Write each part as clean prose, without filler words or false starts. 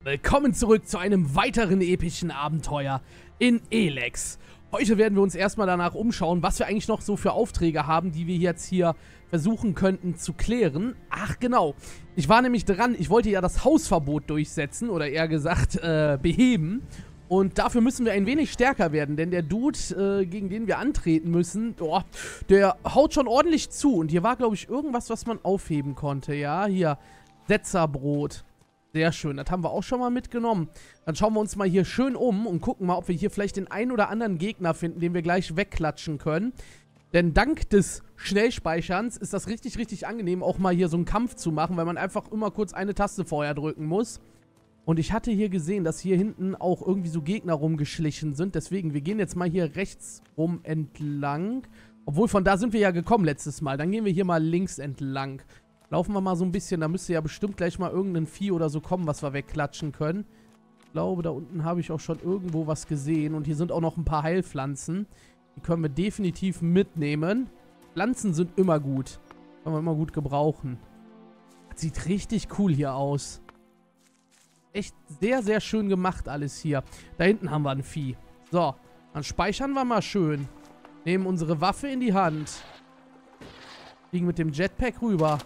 Willkommen zurück zu einem weiteren epischen Abenteuer in Elex. Heute werden wir uns erstmal danach umschauen, was wir eigentlich noch so für Aufträge haben, die wir jetzt hier versuchen könnten zu klären. Ach genau, ich war nämlich dran, ich wollte ja das Hausverbot durchsetzen, oder eher gesagt beheben. Und dafür müssen wir ein wenig stärker werden, denn der Dude, gegen den wir antreten müssen, der haut schon ordentlich zu. Und hier war, glaube ich, irgendwas, was man aufheben konnte. Ja, hier, Setzerbrot. Sehr schön, das haben wir auch schon mal mitgenommen. Dann schauen wir uns mal hier schön um und gucken mal, ob wir hier vielleicht den einen oder anderen Gegner finden, den wir gleich wegklatschen können. Denn dank des Schnellspeicherns ist das richtig, richtig angenehm, auch mal hier so einen Kampf zu machen, weil man einfach immer kurz eine Taste vorher drücken muss. Und ich hatte hier gesehen, dass hier hinten auch irgendwie so Gegner rumgeschlichen sind. Deswegen, wir gehen jetzt mal hier rechts rum entlang. Obwohl, von da sind wir ja gekommen letztes Mal. Dann gehen wir hier mal links entlang. Laufen wir mal so ein bisschen, da müsste ja bestimmt gleich mal irgendein Vieh oder so kommen, was wir wegklatschen können. Ich glaube, da unten habe ich auch schon irgendwo was gesehen. Und hier sind auch noch ein paar Heilpflanzen. Die können wir definitiv mitnehmen. Pflanzen sind immer gut. Können wir immer gut gebrauchen. Das sieht richtig cool hier aus. Echt sehr, sehr schön gemacht alles hier. Da hinten haben wir ein Vieh. So, dann speichern wir mal schön. Nehmen unsere Waffe in die Hand. Fliegen mit dem Jetpack rüber.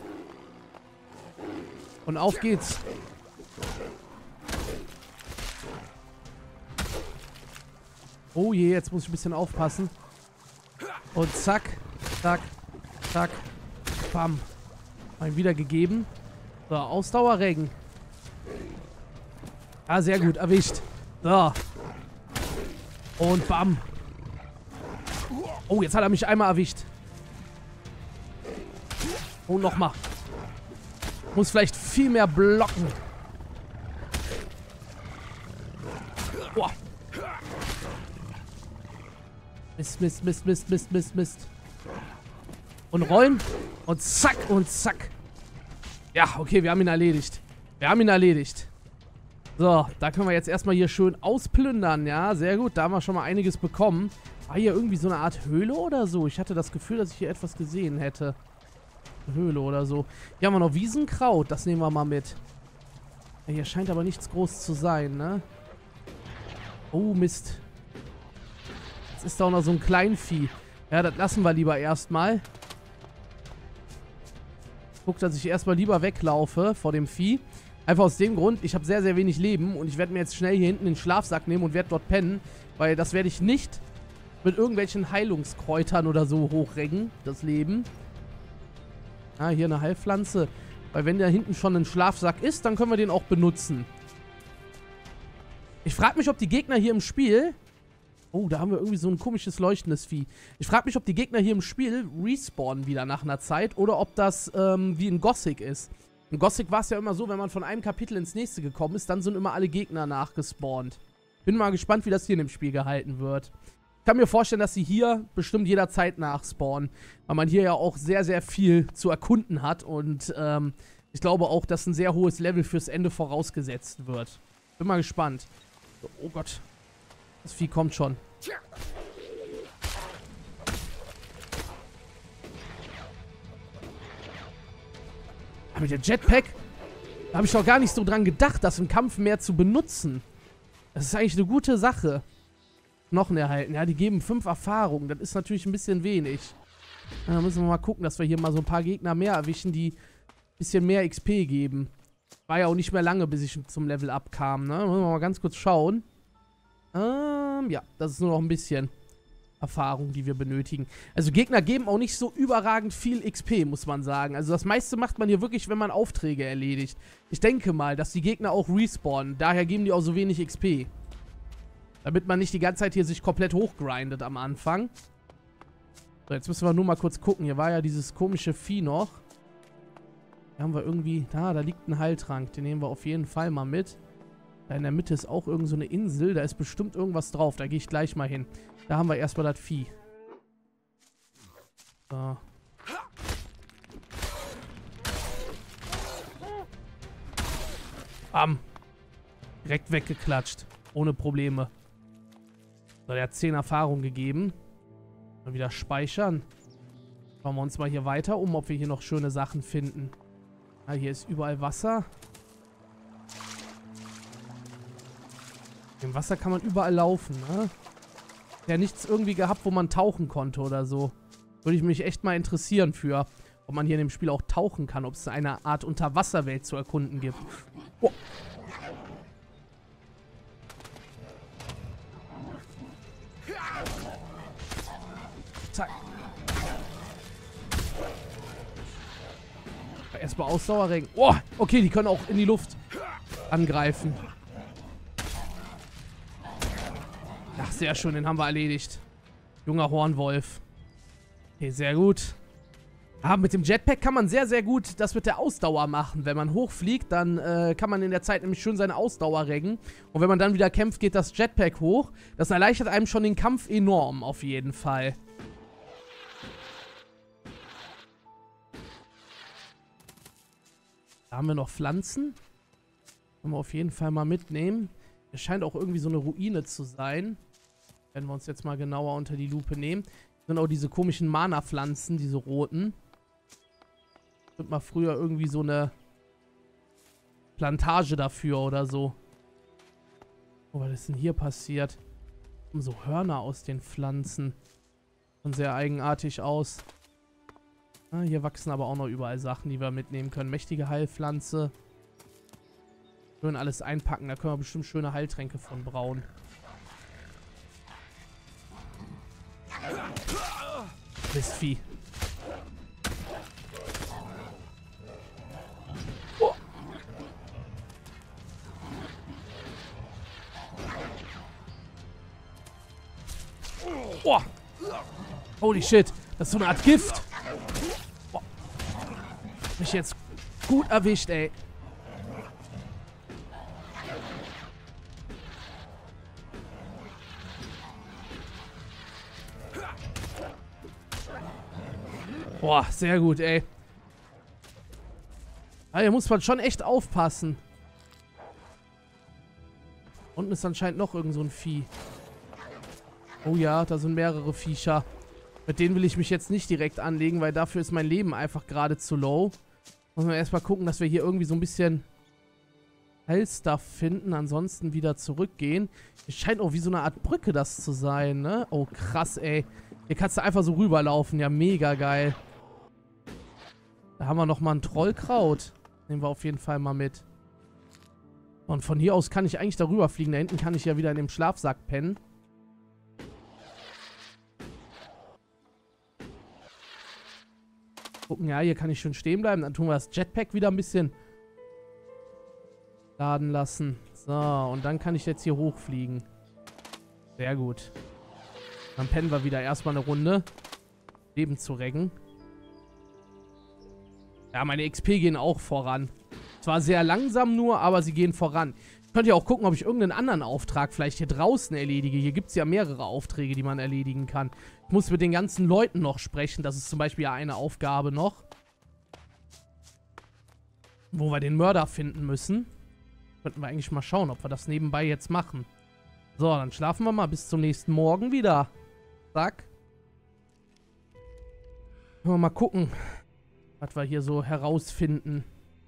Und auf geht's. Oh je, jetzt muss ich ein bisschen aufpassen. Und zack, zack, zack, bam. Mal wieder gegeben. So, Ausdauerregen. Ah, sehr gut, erwischt. So. Und bam. Oh, jetzt hat er mich einmal erwischt. Und nochmal. Muss vielleicht viel mehr blocken. Boah. Mist, Mist, Mist, Mist, Mist, Mist, Mist. Und rollen. Und zack, und zack. Ja, okay, wir haben ihn erledigt. Wir haben ihn erledigt. So, da können wir jetzt erstmal hier schön ausplündern, ja. Sehr gut, da haben wir schon mal einiges bekommen. War hier irgendwie so eine Art Höhle oder so? Ich hatte das Gefühl, dass ich hier etwas gesehen hätte. Höhle oder so. Hier haben wir noch Wiesenkraut. Das nehmen wir mal mit. Ja, hier scheint aber nichts groß zu sein, ne? Oh, Mist. Jetzt ist da auch noch so ein Kleinvieh. Ja, das lassen wir lieber erstmal. Guck, dass ich erstmal lieber weglaufe vor dem Vieh. Einfach aus dem Grund, ich habe sehr, sehr wenig Leben. Und ich werde mir jetzt schnell hier hinten den Schlafsack nehmen und werde dort pennen. Weil das werde ich nicht mit irgendwelchen Heilungskräutern oder so hochrecken, das Leben. Ah, hier eine Heilpflanze. Weil wenn da hinten schon ein Schlafsack ist, dann können wir den auch benutzen. Ich frage mich, ob die Gegner hier im Spiel... Oh, da haben wir irgendwie so ein komisches leuchtendes Vieh. Ich frage mich, ob die Gegner hier im Spiel respawnen wieder nach einer Zeit oder ob das wie in Gothic ist. In Gothic war es ja immer so, wenn man von einem Kapitel ins nächste gekommen ist, dann sind immer alle Gegner nachgespawnt. Bin mal gespannt, wie das hier in dem Spiel gehalten wird. Ich kann mir vorstellen, dass sie hier bestimmt jederzeit nachspawnen, weil man hier ja auch sehr, sehr viel zu erkunden hat und ich glaube auch, dass ein sehr hohes Level fürs Ende vorausgesetzt wird. Bin mal gespannt. Oh Gott, das Vieh kommt schon. Aber mit dem Jetpack, da habe ich doch gar nicht so dran gedacht, das im Kampf mehr zu benutzen. Das ist eigentlich eine gute Sache. Knochen erhalten. Ja, die geben 5 Erfahrungen. Das ist natürlich ein bisschen wenig. Da müssen wir mal gucken, dass wir hier mal so ein paar Gegner mehr erwischen, die ein bisschen mehr XP geben. War ja auch nicht mehr lange, bis ich zum Level up kam, ne? Müssen wir mal ganz kurz schauen. Ja, das ist nur noch ein bisschen Erfahrung, die wir benötigen. Also Gegner geben auch nicht so überragend viel XP, muss man sagen. Also das meiste macht man hier wirklich, wenn man Aufträge erledigt. Ich denke mal, dass die Gegner auch respawnen. Daher geben die auch so wenig XP. Damit man nicht die ganze Zeit hier sich komplett hochgrindet am Anfang. So, jetzt müssen wir nur mal kurz gucken. Hier war ja dieses komische Vieh noch. Hier haben wir irgendwie... Da liegt ein Heiltrank. Den nehmen wir auf jeden Fall mal mit. Da in der Mitte ist auch irgend so eine Insel. Da ist bestimmt irgendwas drauf. Da gehe ich gleich mal hin. Da haben wir erstmal das Vieh. So. Bam. Direkt weggeklatscht. Ohne Probleme. So, der hat 10 Erfahrungen gegeben. Mal wieder speichern. Schauen wir uns mal hier weiter um, ob wir hier noch schöne Sachen finden. Ah, hier ist überall Wasser. Im Wasser kann man überall laufen, ne? Ja, nichts irgendwie gehabt, wo man tauchen konnte oder so. Würde ich mich echt mal interessieren für, ob man hier in dem Spiel auch tauchen kann, ob es eine Art Unterwasserwelt zu erkunden gibt. Oh. Zack. Erstmal Ausdauerring. Oh, okay, die können auch in die Luft angreifen. Ach, sehr schön, den haben wir erledigt. Junger Hornwolf. Okay, sehr gut. Ja, mit dem Jetpack kann man sehr, sehr gut das mit der Ausdauer machen. Wenn man hochfliegt, dann kann man in der Zeit nämlich schön seine Ausdauer reggen. Und wenn man dann wieder kämpft, geht das Jetpack hoch. Das erleichtert einem schon den Kampf enorm, auf jeden Fall. Da haben wir noch Pflanzen. Können wir auf jeden Fall mal mitnehmen. Hier scheint auch irgendwie so eine Ruine zu sein. Werden wir uns jetzt mal genauer unter die Lupe nehmen. Das sind auch diese komischen Mana-Pflanzen, diese roten. Wird mal früher irgendwie so eine Plantage dafür oder so. Oh, was ist denn hier passiert? Kommen so Hörner aus den Pflanzen. Sieht sehr eigenartig aus. Ah, hier wachsen aber auch noch überall Sachen, die wir mitnehmen können. Mächtige Heilpflanze. Schön alles einpacken, da können wir bestimmt schöne Heiltränke von brauen. Mistvieh. Oh. Oh. Holy shit, das ist so eine Art Gift. Oh. Mich jetzt gut erwischt, ey. Boah, sehr gut, ey. Aber hier muss man schon echt aufpassen. Unten ist anscheinend noch irgend so ein Vieh. Oh ja, da sind mehrere Viecher. Mit denen will ich mich jetzt nicht direkt anlegen, weil dafür ist mein Leben einfach gerade zu low. Muss man erstmal gucken, dass wir hier irgendwie so ein bisschen Heilstuff finden. Ansonsten wieder zurückgehen. Es scheint auch wie so eine Art Brücke das zu sein, ne? Oh, krass, ey. Hier kannst du einfach so rüberlaufen. Ja, mega geil. Da haben wir nochmal ein Trollkraut. Nehmen wir auf jeden Fall mal mit. Und von hier aus kann ich eigentlich darüber fliegen. Da hinten kann ich ja wieder in dem Schlafsack pennen. Gucken, ja, hier kann ich schön stehen bleiben. Dann tun wir das Jetpack wieder ein bisschen laden lassen. So, und dann kann ich jetzt hier hochfliegen. Sehr gut. Dann pennen wir wieder erstmal eine Runde. Leben zu reggen. Ja, meine XP gehen auch voran. Zwar sehr langsam nur, aber sie gehen voran. Ich könnte ja auch gucken, ob ich irgendeinen anderen Auftrag vielleicht hier draußen erledige. Hier gibt es ja mehrere Aufträge, die man erledigen kann. Ich muss mit den ganzen Leuten noch sprechen. Das ist zum Beispiel ja eine Aufgabe noch. Wo wir den Mörder finden müssen. Könnten wir eigentlich mal schauen, ob wir das nebenbei jetzt machen. So, dann schlafen wir mal bis zum nächsten Morgen wieder. Zack. Können wir mal gucken, was wir hier so herausfinden.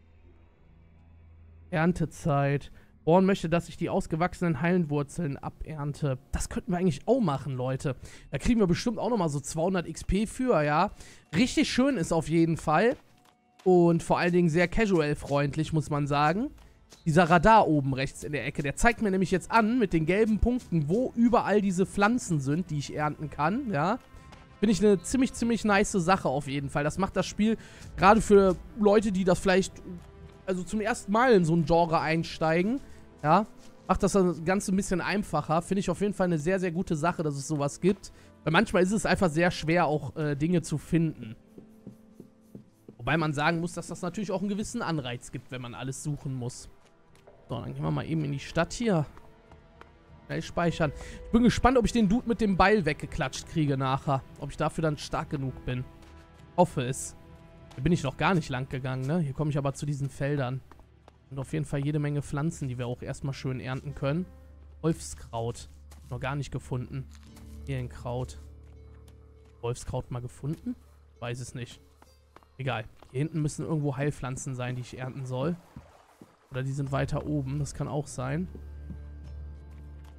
Erntezeit. Born möchte, dass ich die ausgewachsenen Heilenwurzeln abernte. Das könnten wir eigentlich auch machen, Leute. Da kriegen wir bestimmt auch nochmal so 200 XP für, ja. Richtig schön ist auf jeden Fall. Und vor allen Dingen sehr casual-freundlich, muss man sagen. Dieser Radar oben rechts in der Ecke, der zeigt mir nämlich jetzt an, mit den gelben Punkten, wo überall diese Pflanzen sind, die ich ernten kann, ja. Finde ich eine ziemlich nice Sache auf jeden Fall. Das macht das Spiel gerade für Leute, die das vielleicht, also zum ersten Mal in so ein Genre einsteigen, ja, macht das Ganze ein bisschen einfacher. Finde ich auf jeden Fall eine sehr, sehr gute Sache, dass es sowas gibt. Weil manchmal ist es einfach sehr schwer, auch Dinge zu finden. Wobei man sagen muss, dass das natürlich auch einen gewissen Anreiz gibt, wenn man alles suchen muss. So, dann gehen wir mal eben in die Stadt hier. Schnell speichern. Ich bin gespannt, ob ich den Dude mit dem Beil weggeklatscht kriege nachher. Ob ich dafür dann stark genug bin. Hoffe es. Hier bin ich noch gar nicht lang gegangen, ne? Hier komme ich aber zu diesen Feldern. Und auf jeden Fall jede Menge Pflanzen, die wir auch erstmal schön ernten können. Wolfskraut. Noch gar nicht gefunden. Hier ein Kraut. Wolfskraut mal gefunden? Weiß es nicht. Egal. Hier hinten müssen irgendwo Heilpflanzen sein, die ich ernten soll. Oder die sind weiter oben. Das kann auch sein.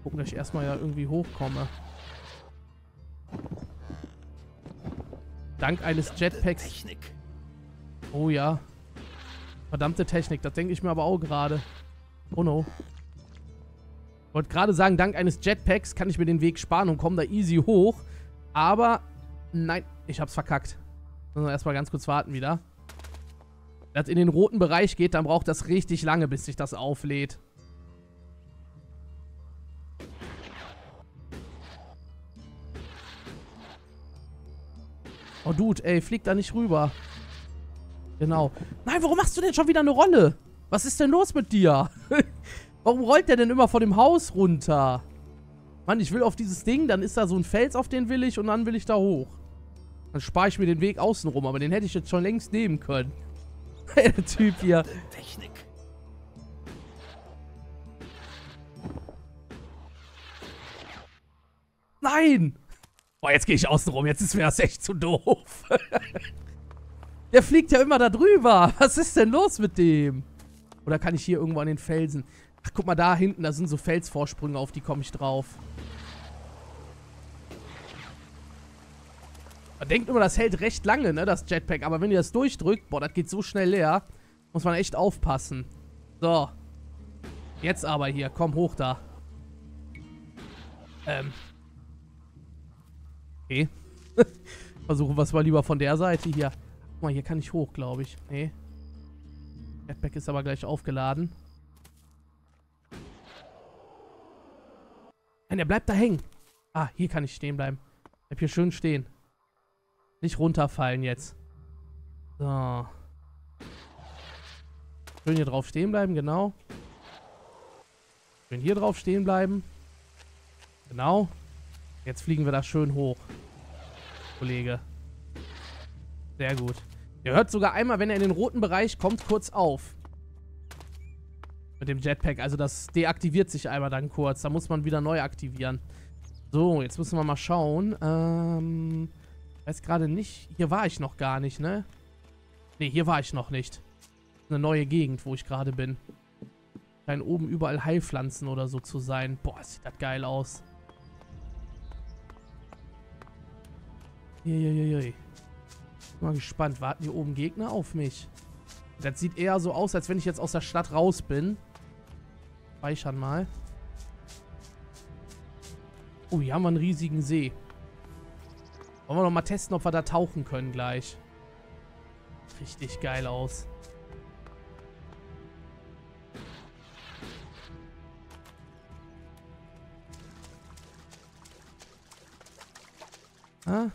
Gucken, dass ich erstmal ja irgendwie hochkomme. Dank eines Jetpacks. Technik. Oh ja. Verdammte Technik, das denke ich mir aber auch gerade. Oh no. Ich wollte gerade sagen, dank eines Jetpacks kann ich mir den Weg sparen und komme da easy hoch. Aber nein, ich hab's verkackt. Müssen wir erstmal ganz kurz warten wieder. Wenn das in den roten Bereich geht, dann braucht das richtig lange, bis sich das auflädt. Oh, Dude, ey, flieg da nicht rüber. Genau. Nein, warum machst du denn schon wieder eine Rolle? Was ist denn los mit dir? Warum rollt der denn immer von dem Haus runter? Mann, ich will auf dieses Ding, dann ist da so ein Fels, auf den will ich und dann will ich da hoch. Dann spare ich mir den Weg außen rum, aber den hätte ich jetzt schon längst nehmen können. Der Typ hier. Technik. Nein! Boah, jetzt gehe ich außen rum. Jetzt ist mir das echt zu doof. Der fliegt ja immer da drüber. Was ist denn los mit dem? Oder kann ich hier irgendwo an den Felsen? Ach, guck mal, da hinten, da sind so Felsvorsprünge, auf die komme ich drauf. Man denkt immer, das hält recht lange, ne, das Jetpack. Aber wenn ihr das durchdrückt, boah, das geht so schnell leer. Muss man echt aufpassen. So. Jetzt aber hier, komm hoch da. Okay. Versuchen wir es mal lieber von der Seite hier. Guck mal, hier kann ich hoch, glaube ich. Nee. Jetpack ist aber gleich aufgeladen. Nein, der bleibt da hängen. Ah, hier kann ich stehen bleiben. Ich bleib hier schön stehen. Nicht runterfallen jetzt. So. Schön hier drauf stehen bleiben, genau. Schön hier drauf stehen bleiben. Genau. Jetzt fliegen wir da schön hoch. Kollege. Sehr gut. Der hört sogar einmal, wenn er in den roten Bereich kommt, kurz auf. Mit dem Jetpack. Also das deaktiviert sich einmal dann kurz. Da muss man wieder neu aktivieren. So, jetzt müssen wir mal schauen. Weiß gerade nicht. Hier war ich noch gar nicht, ne? Ne, hier war ich noch nicht. Eine neue Gegend, wo ich gerade bin. Scheinen oben überall Heilpflanzen oder so zu sein. Boah, sieht das geil aus. Bin mal gespannt. Warten hier oben Gegner auf mich? Das sieht eher so aus, als wenn ich jetzt aus der Stadt raus bin. Speichern mal. Oh, hier haben wir einen riesigen See. Wollen wir noch mal testen, ob wir da tauchen können gleich. Richtig geil aus. Ah.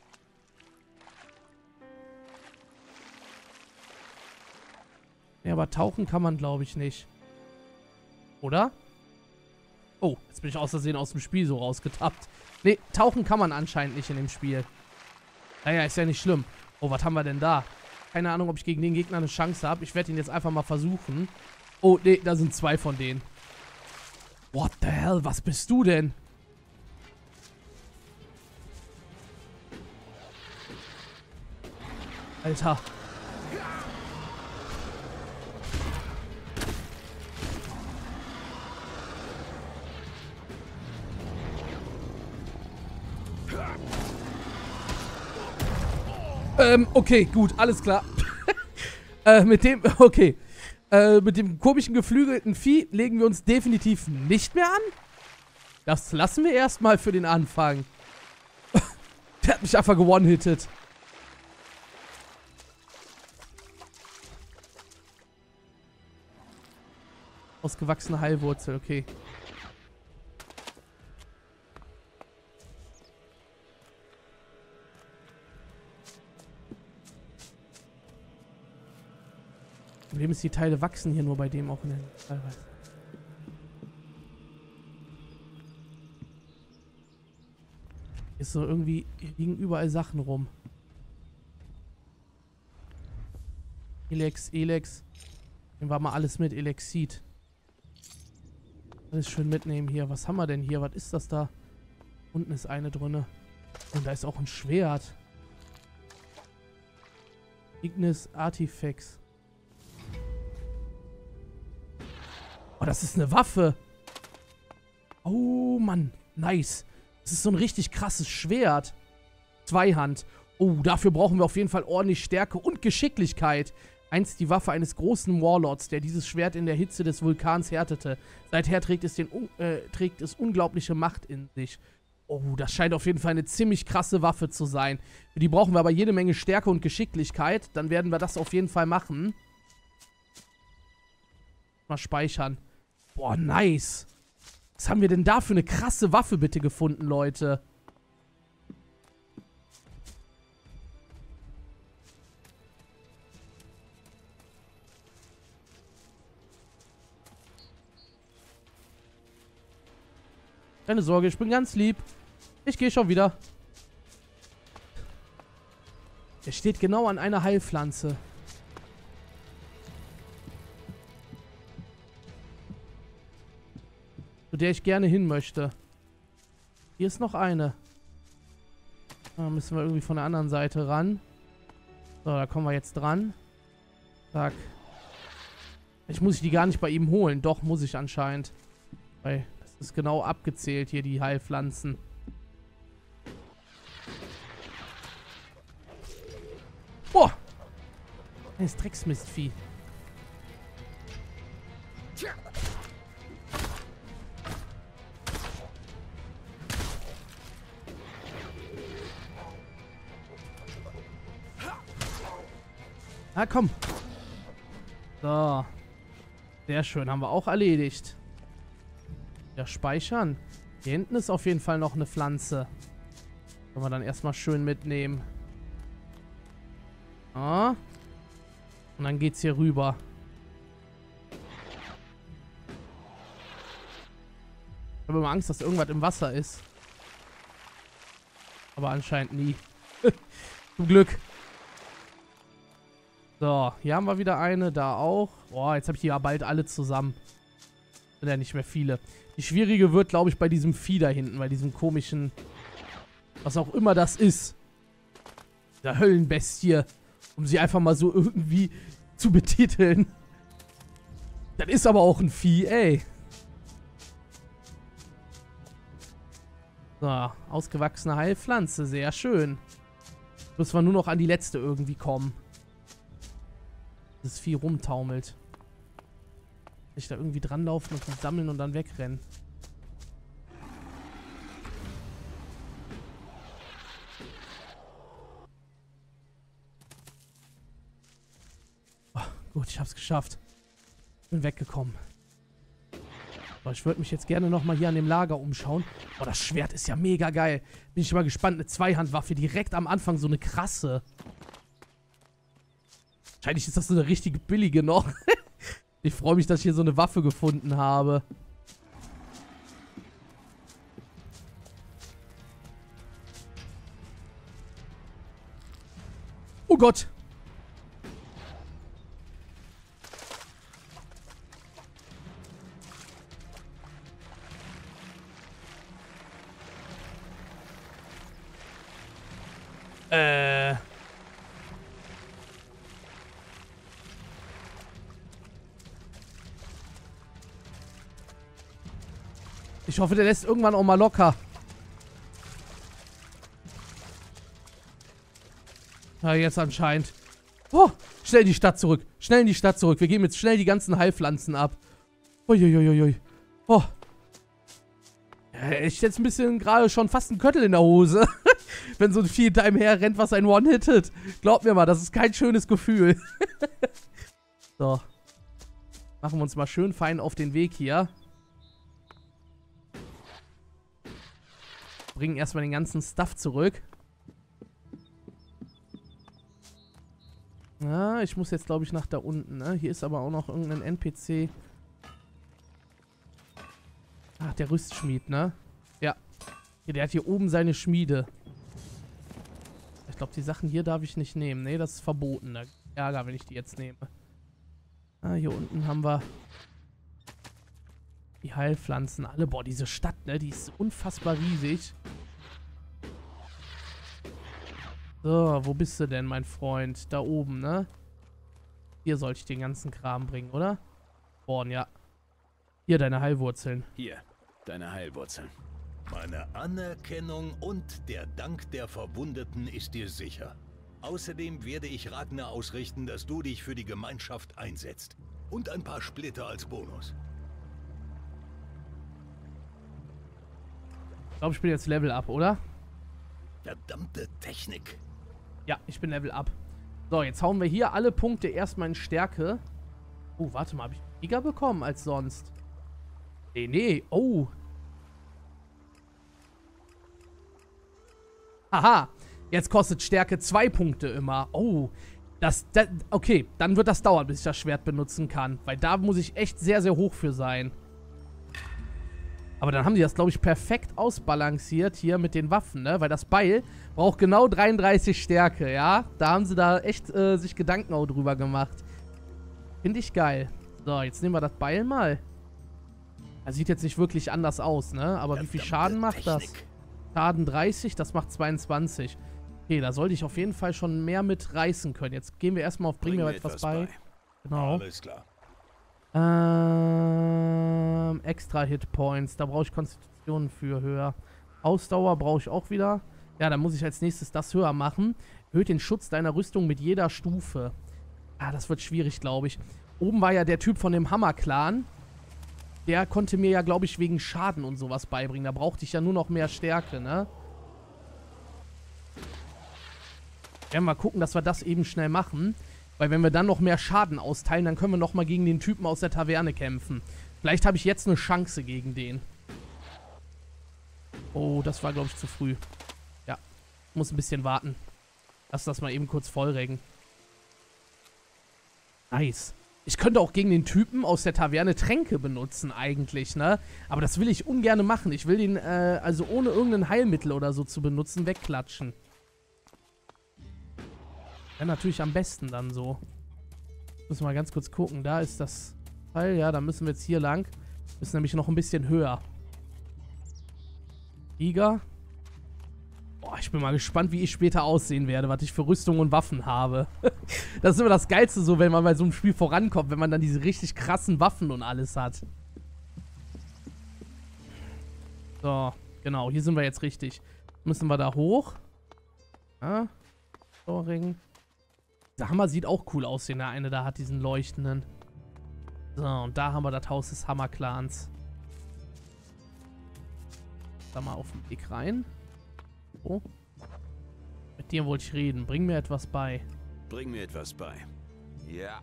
Ja, aber tauchen kann man, glaube ich, nicht. Oder? Oh, jetzt bin ich aus Versehen aus dem Spiel so rausgetappt. Nee, tauchen kann man anscheinend nicht in dem Spiel. Naja, ist ja nicht schlimm. Oh, was haben wir denn da? Keine Ahnung, ob ich gegen den Gegner eine Chance habe. Ich werde ihn jetzt einfach mal versuchen. Oh, nee, da sind zwei von denen. What the hell? Was bist du denn? Alter. Okay, gut, alles klar. Mit dem komischen geflügelten Vieh legen wir uns definitiv nicht mehr an. Das lassen wir erstmal für den Anfang. Der hat mich einfach gewone-hittet. Ausgewachsene Heilwurzel, okay. Problem ist, die Teile wachsen hier nur bei dem auch in den teilweise. Ist so irgendwie, hier liegen überall Sachen rum. Elex. Nehmen wir mal alles mit, Elexit. Alles schön mitnehmen hier. Was haben wir denn hier? Was ist das da? Unten ist eine drinne. Und da ist auch ein Schwert. Ignis Artifacts. Oh, das ist eine Waffe. Oh, Mann. Nice. Das ist so ein richtig krasses Schwert. Zweihand. Oh, dafür brauchen wir auf jeden Fall ordentlich Stärke und Geschicklichkeit. Einst die Waffe eines großen Warlords, der dieses Schwert in der Hitze des Vulkans härtete. Seither trägt es unglaubliche Macht in sich. Oh, das scheint auf jeden Fall eine ziemlich krasse Waffe zu sein. Für die brauchen wir aber jede Menge Stärke und Geschicklichkeit. Dann werden wir das auf jeden Fall machen. Mal speichern. Boah, nice. Was haben wir denn da für eine krasse Waffe bitte gefunden, Leute? Keine Sorge, ich bin ganz lieb. Ich gehe schon wieder. Er steht genau an einer Heilpflanze. Zu der ich gerne hin möchte. Hier ist noch eine. Da müssen wir irgendwie von der anderen Seite ran. So, da kommen wir jetzt dran. Zack. Jetzt muss ich die gar nicht bei ihm holen. Doch, muss ich anscheinend. Weil das ist genau abgezählt hier, die Heilpflanzen. Boah! Das Drecksmistvieh. Ah, komm. So. Sehr schön. Haben wir auch erledigt. Ja, speichern. Hier hinten ist auf jeden Fall noch eine Pflanze. Können wir dann erstmal schön mitnehmen. Ah. Und dann geht's hier rüber. Ich habe immer Angst, dass irgendwas im Wasser ist. Aber anscheinend nie. Zum Glück. So, hier haben wir wieder eine, da auch. Boah, jetzt habe ich die ja bald alle zusammen. Sind ja nicht mehr viele. Die schwierige wird, glaube ich, bei diesem Vieh da hinten, bei diesem komischen, was auch immer das ist. Der Höllenbestie. Um sie einfach mal so irgendwie zu betiteln. Das ist aber auch ein Vieh, ey. So, ausgewachsene Heilpflanze, sehr schön. Müssen wir nur noch an die letzte irgendwie kommen. Das Vieh rumtaumelt. Ich da irgendwie dranlaufen und die sammeln und dann wegrennen. Oh, gut, ich hab's geschafft. Bin weggekommen. So, ich würde mich jetzt gerne nochmal hier an dem Lager umschauen. Oh, das Schwert ist ja mega geil. Bin ich mal gespannt. Eine Zweihandwaffe, direkt am Anfang so eine krasse. Wahrscheinlich ist das so eine richtige billige noch. Ich freue mich, dass ich hier so eine Waffe gefunden habe. Oh Gott. Ich hoffe, der lässt irgendwann auch mal locker. Ja, jetzt anscheinend. Oh, schnell in die Stadt zurück. Schnell in die Stadt zurück. Wir geben jetzt schnell die ganzen Heilpflanzen ab. Uiuiuiui. Oh. Ja, ich jetzt ein bisschen gerade schon fast einen Köttel in der Hose. Wenn so ein Vieh hinter einem her rennt, was ein One-Hittet. Glaubt mir mal, das ist kein schönes Gefühl. So. Machen wir uns mal schön fein auf den Weg hier. Bringen erstmal den ganzen Stuff zurück. Ja, ich muss jetzt, glaube ich, nach da unten, ne? Hier ist aber auch noch irgendein NPC. Ach, der Rüstschmied, ne? Ja. Der hat hier oben seine Schmiede. Ich glaube, die Sachen hier darf ich nicht nehmen. Ne, das ist verboten. Da Ärger, wenn ich die jetzt nehme. Ah, hier unten haben wir die Heilpflanzen alle. Boah, diese Stadt, ne? Die ist unfassbar riesig. So, wo bist du denn, mein Freund? Da oben, ne? Hier sollte ich den ganzen Kram bringen, oder? Born, ja. Hier, deine Heilwurzeln. Hier. deine Heilwurzeln. Meine Anerkennung und der Dank der Verwundeten ist dir sicher. Außerdem werde ich Ragnar ausrichten, dass du dich für die Gemeinschaft einsetzt. Und ein paar Splitter als Bonus. Ich glaube, ich bin jetzt Level Up, oder? Verdammte Technik. Ja, ich bin Level Up. So, jetzt hauen wir hier alle Punkte erstmal in Stärke. Oh, warte mal, habe ich weniger bekommen als sonst? Nee. Oh. Aha. Jetzt kostet Stärke 2 Punkte immer. Oh. Okay, dann wird das dauern, bis ich das Schwert benutzen kann. Weil da muss ich echt sehr, sehr hoch für sein. Aber dann haben die das, glaube ich, perfekt ausbalanciert hier mit den Waffen, ne? Weil das Beil braucht genau 33 Stärke, ja? Da haben sie da echt sich Gedanken auch drüber gemacht. Finde ich geil. So, jetzt nehmen wir das Beil mal. Das sieht jetzt nicht wirklich anders aus, ne? Aber wie viel Schaden macht das? Schaden 30, das macht 22. Okay, da sollte ich auf jeden Fall schon mehr mit reißen können. Jetzt gehen wir erstmal auf Bring mir etwas bei. Genau. Alles klar. Extra Hitpoints. Da brauche ich Konstitution für höher. Ausdauer brauche ich auch wieder. Ja, dann muss ich als nächstes das höher machen. Erhöht den Schutz deiner Rüstung mit jeder Stufe. Ah, das wird schwierig, glaube ich. Oben war ja der Typ von dem Hammer-Clan. Der konnte mir ja, glaube ich, wegen Schaden und sowas beibringen. Da brauchte ich ja nur noch mehr Stärke, ne? Werden wir mal gucken, dass wir das eben schnell machen. Weil wenn wir dann noch mehr Schaden austeilen, dann können wir noch mal gegen den Typen aus der Taverne kämpfen. Vielleicht habe ich jetzt eine Chance gegen den. Oh, das war, glaube ich, zu früh. Ja, muss ein bisschen warten. Lass das mal eben kurz vollregen. Nice. Ich könnte auch gegen den Typen aus der Taverne Tränke benutzen eigentlich, ne? Aber das will ich ungern machen. Ich will den, also ohne irgendein Heilmittel oder so zu benutzen, wegklatschen. Ja, natürlich am besten dann so. Müssen wir mal ganz kurz gucken. Da ist das Teil. Ja, da müssen wir jetzt hier lang. Müssen nämlich noch ein bisschen höher. Tiger. Boah, ich bin mal gespannt, wie ich später aussehen werde, was ich für Rüstung und Waffen habe. Das ist immer das Geilste so, wenn man bei so einem Spiel vorankommt, wenn man dann diese richtig krassen Waffen und alles hat. So, genau, hier sind wir jetzt richtig. Müssen wir da hoch. Ja, so, Ring. Der Hammer sieht auch cool aus, den der eine da hat, diesen leuchtenden. So, und da haben wir das Haus des Hammer-Clans. Da mal auf den Weg rein. Oh. Mit dir wollte ich reden. Bring mir etwas bei. Bring mir etwas bei. Ja.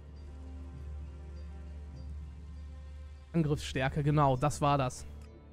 Angriffsstärke, genau, das war das.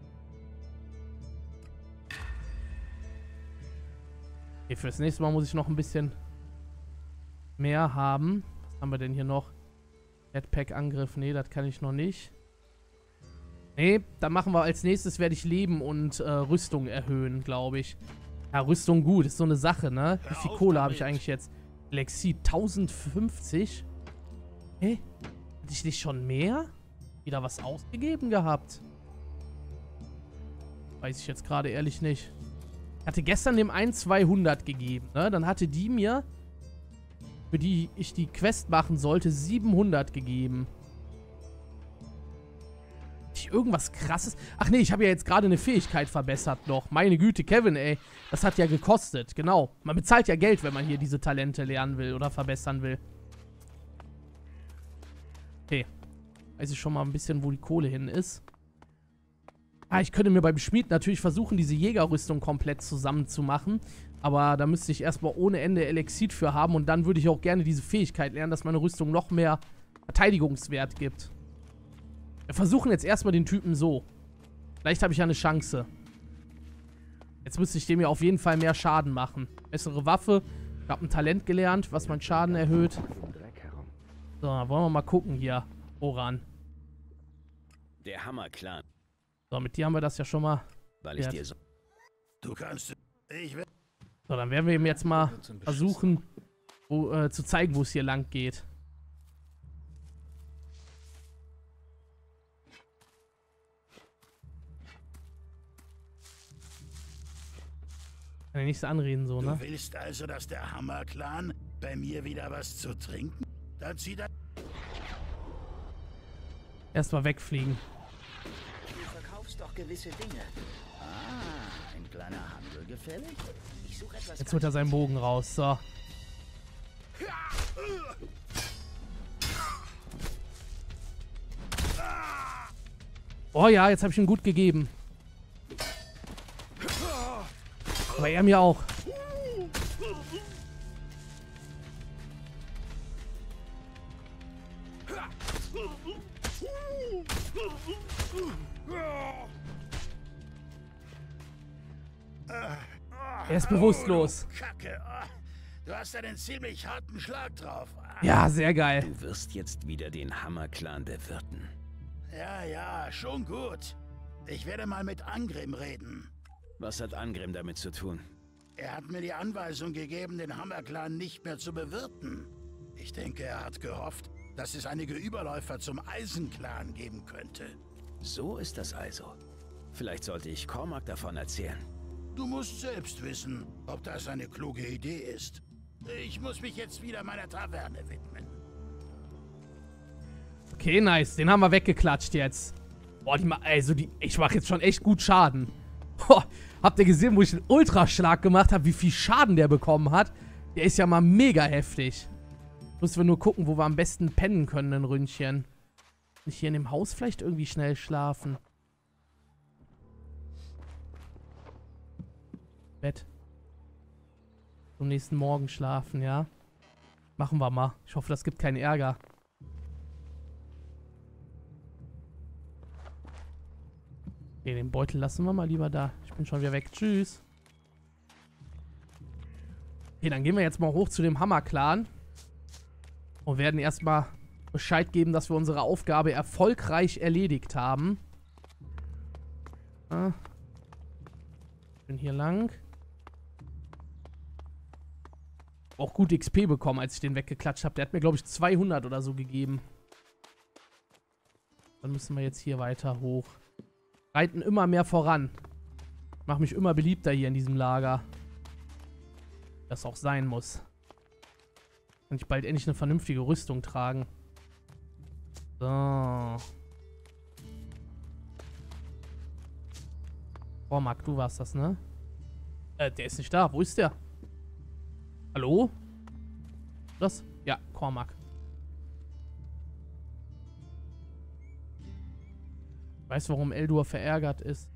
Okay, fürs nächste Mal muss ich noch ein bisschen mehr haben. Was haben wir denn hier noch? Jetpack-Angriff, nee, das kann ich noch nicht. Nee, dann machen wir als nächstes, werde ich Leben und Rüstung erhöhen, glaube ich. Ja, Rüstung gut, ist so eine Sache, ne? Wie viel Kohle habe ich eigentlich jetzt? Lexi, 1050? Hä? Hatte ich nicht schon mehr? Wieder was ausgegeben gehabt? Weiß ich jetzt gerade ehrlich nicht. Ich hatte gestern dem einen 200 gegeben, ne? Dann hatte die mir, für die ich die Quest machen sollte, 700 gegeben. Irgendwas krasses. Ach nee, ich habe ja jetzt gerade eine Fähigkeit verbessert noch. Meine Güte, Kevin, ey. Das hat ja gekostet. Genau. Man bezahlt ja Geld, wenn man hier diese Talente lernen will oder verbessern will. Okay. Weiß ich schon mal ein bisschen, wo die Kohle hin ist. Ah, ich könnte mir beim Schmied natürlich versuchen, diese Jägerrüstung komplett zusammen zu machen. Aber da müsste ich erstmal ohne Ende Elexit für haben. Und dann würde ich auch gerne diese Fähigkeit lernen, dass meine Rüstung noch mehr Verteidigungswert gibt. Wir versuchen jetzt erstmal den Typen so. Vielleicht habe ich ja eine Chance. Jetzt müsste ich dem ja auf jeden Fall mehr Schaden machen. Bessere Waffe. Ich habe ein Talent gelernt, was meinen Schaden erhöht. So, wollen wir mal gucken hier. Oran. Der Hammer-Clan. So, mit dir haben wir das ja schon mal. Weil ich dir so... Du kannst... Ich will... So, dann werden wir ihm jetzt mal versuchen, zu zeigen, wo es hier lang geht. Kann ja nichts anreden, so, ne? Du willst also, dass der Hammer-Clan bei mir wieder was zu trinken? Dann zieh da... Erstmal wegfliegen. Du verkaufst doch gewisse Dinge. Ah, ein kleiner Handel gefällig? Ich suche etwas. Jetzt holt er seinen Bogen raus. So. Oh ja, jetzt habe ich ihn gut gegeben. Aber er mir auch. Er ist bewusstlos. Kacke. Du hast einen ziemlich harten Schlag drauf. Ja, sehr geil. Du wirst jetzt wieder den Hammer-Clan bewirten. Ja, schon gut. Ich werde mal mit Angrim reden. Was hat Angrim damit zu tun? Er hat mir die Anweisung gegeben, den Hammer-Clan nicht mehr zu bewirten. Ich denke, er hat gehofft, dass es einige Überläufer zum Eisen-Clan geben könnte. So ist das also. Vielleicht sollte ich Cormac davon erzählen. Du musst selbst wissen, ob das eine kluge Idee ist. Ich muss mich jetzt wieder meiner Taverne widmen. Okay, nice. Den haben wir weggeklatscht jetzt. Boah, ich mache jetzt schon echt gut Schaden. Boah, habt ihr gesehen, wo ich den Ultraschlag gemacht habe, wie viel Schaden der bekommen hat? Der ist ja mal mega heftig. Müssen wir nur gucken, wo wir am besten pennen können, ein Ründchen. Nicht hier in dem Haus vielleicht irgendwie schnell schlafen. Bett. Zum nächsten Morgen schlafen, ja? Machen wir mal. Ich hoffe, das gibt keinen Ärger. Okay, den Beutel lassen wir mal lieber da. Ich bin schon wieder weg. Tschüss. Okay, dann gehen wir jetzt mal hoch zu dem Hammer-Clan. Und werden erstmal Bescheid geben, dass wir unsere Aufgabe erfolgreich erledigt haben. Ah. Ich bin hier lang. Auch gut XP bekommen, als ich den weggeklatscht habe. Der hat mir, glaube ich, 200 oder so gegeben. Dann müssen wir jetzt hier weiter hoch. Reiten immer mehr voran. Mach mich immer beliebter hier in diesem Lager. Das auch sein muss. Kann ich bald endlich eine vernünftige Rüstung tragen. So. Cormac, du warst das, ne? Der ist nicht da. Wo ist der? Hallo? Das? Ja, Cormac. Weißt du, warum Eldur verärgert ist?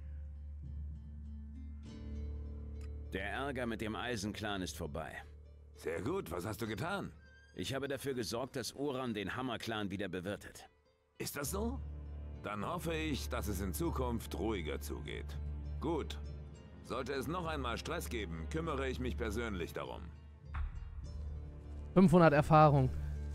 Der Ärger mit dem Eisen-Clan ist vorbei. Sehr gut, was hast du getan? Ich habe dafür gesorgt, dass Oran den Hammer-Clan wieder bewirtet. Ist das so? Dann hoffe ich, dass es in Zukunft ruhiger zugeht. Gut. Sollte es noch einmal Stress geben, kümmere ich mich persönlich darum. 500 Erfahrung.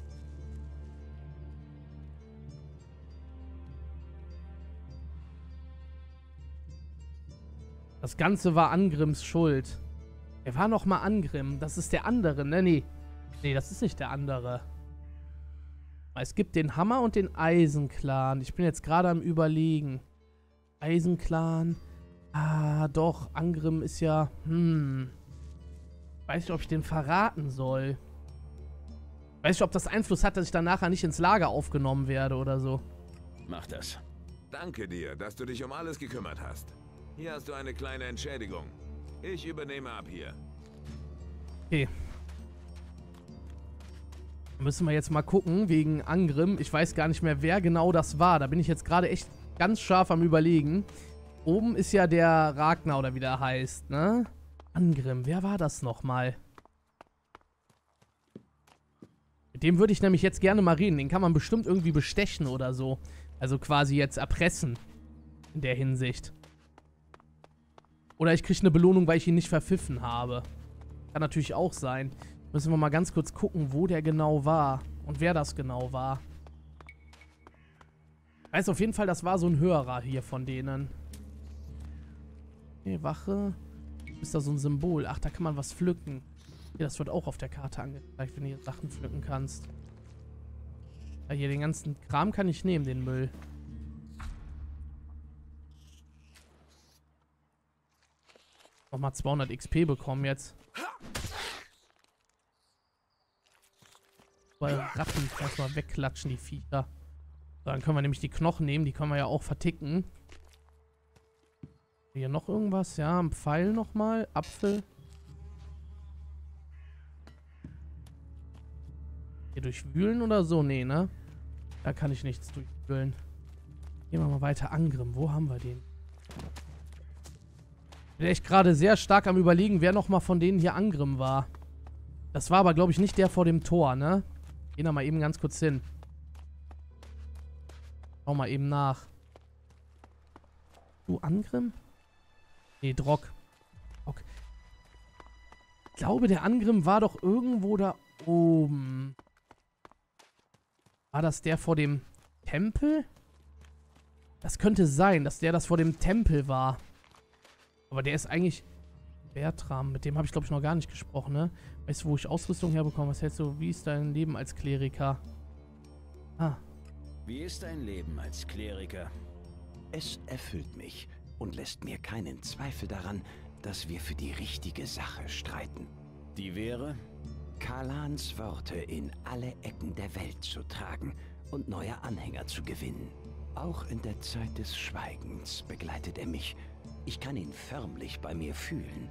Das Ganze war Angrims Schuld. Er war noch mal Angrim. Das ist der andere, ne? Nee, das ist nicht der andere. Es gibt den Hammer und den Eisen-Clan. Ich bin jetzt gerade am Überlegen. Eisen-Clan. Ah, doch. Angrim ist ja... Weiß nicht, ob ich den verraten soll. Weiß nicht, ob das Einfluss hat, dass ich dann nachher nicht ins Lager aufgenommen werde oder so. Mach das. Danke dir, dass du dich um alles gekümmert hast. Hier hast du eine kleine Entschädigung. Ich übernehme ab hier. Okay. Müssen wir jetzt mal gucken, wegen Angrim. Ich weiß gar nicht mehr, wer genau das war. Da bin ich jetzt gerade echt ganz scharf am Überlegen. Oben ist ja der Ragnar, oder wie der heißt, ne? Angrim, wer war das nochmal? Mit dem würde ich nämlich jetzt gerne mal reden. Den kann man bestimmt irgendwie bestechen oder so. Also quasi jetzt erpressen. In der Hinsicht. Oder ich kriege eine Belohnung, weil ich ihn nicht verpfiffen habe. Kann natürlich auch sein. Müssen wir mal ganz kurz gucken, wo der genau war. Und wer das genau war. Ich weiß auf jeden Fall, das war so ein Hörer hier von denen. Okay, Wache. Ist da so ein Symbol? Ach, da kann man was pflücken. Hier, das wird auch auf der Karte angezeigt, wenn du hier Sachen pflücken kannst. Ja, hier den ganzen Kram kann ich nehmen, den Müll. Nochmal 200 XP bekommen jetzt. Bei Ratten erstmal wegklatschen, die Viecher. So, dann können wir nämlich die Knochen nehmen, die können wir ja auch verticken. Hier noch irgendwas? Ja, ein Pfeil nochmal. Apfel. Hier durchwühlen oder so? Nee, ne? Da kann ich nichts durchwühlen. Gehen wir mal weiter. Angrim. Wo haben wir den? Ich bin echt gerade sehr stark am Überlegen, wer nochmal von denen hier Angrim war. Das war aber, glaube ich, nicht der vor dem Tor, ne? Gehen wir mal eben ganz kurz hin. Schau mal eben nach. Du Angrim? Nee, Drock. Okay. Ich glaube, der Angrim war doch irgendwo da oben. War das der vor dem Tempel? Das könnte sein, dass der das vor dem Tempel war. Aber der ist eigentlich... Bertram, mit dem habe ich, glaube ich, noch gar nicht gesprochen, ne? Weißt du, wo ich Ausrüstung herbekomme? Was hältst du? Wie ist dein Leben als Kleriker? Ah. Wie ist dein Leben als Kleriker? Es erfüllt mich und lässt mir keinen Zweifel daran, dass wir für die richtige Sache streiten. Die wäre? Kalans Worte in alle Ecken der Welt zu tragen und neue Anhänger zu gewinnen. Auch in der Zeit des Schweigens begleitet er mich. Ich kann ihn förmlich bei mir fühlen.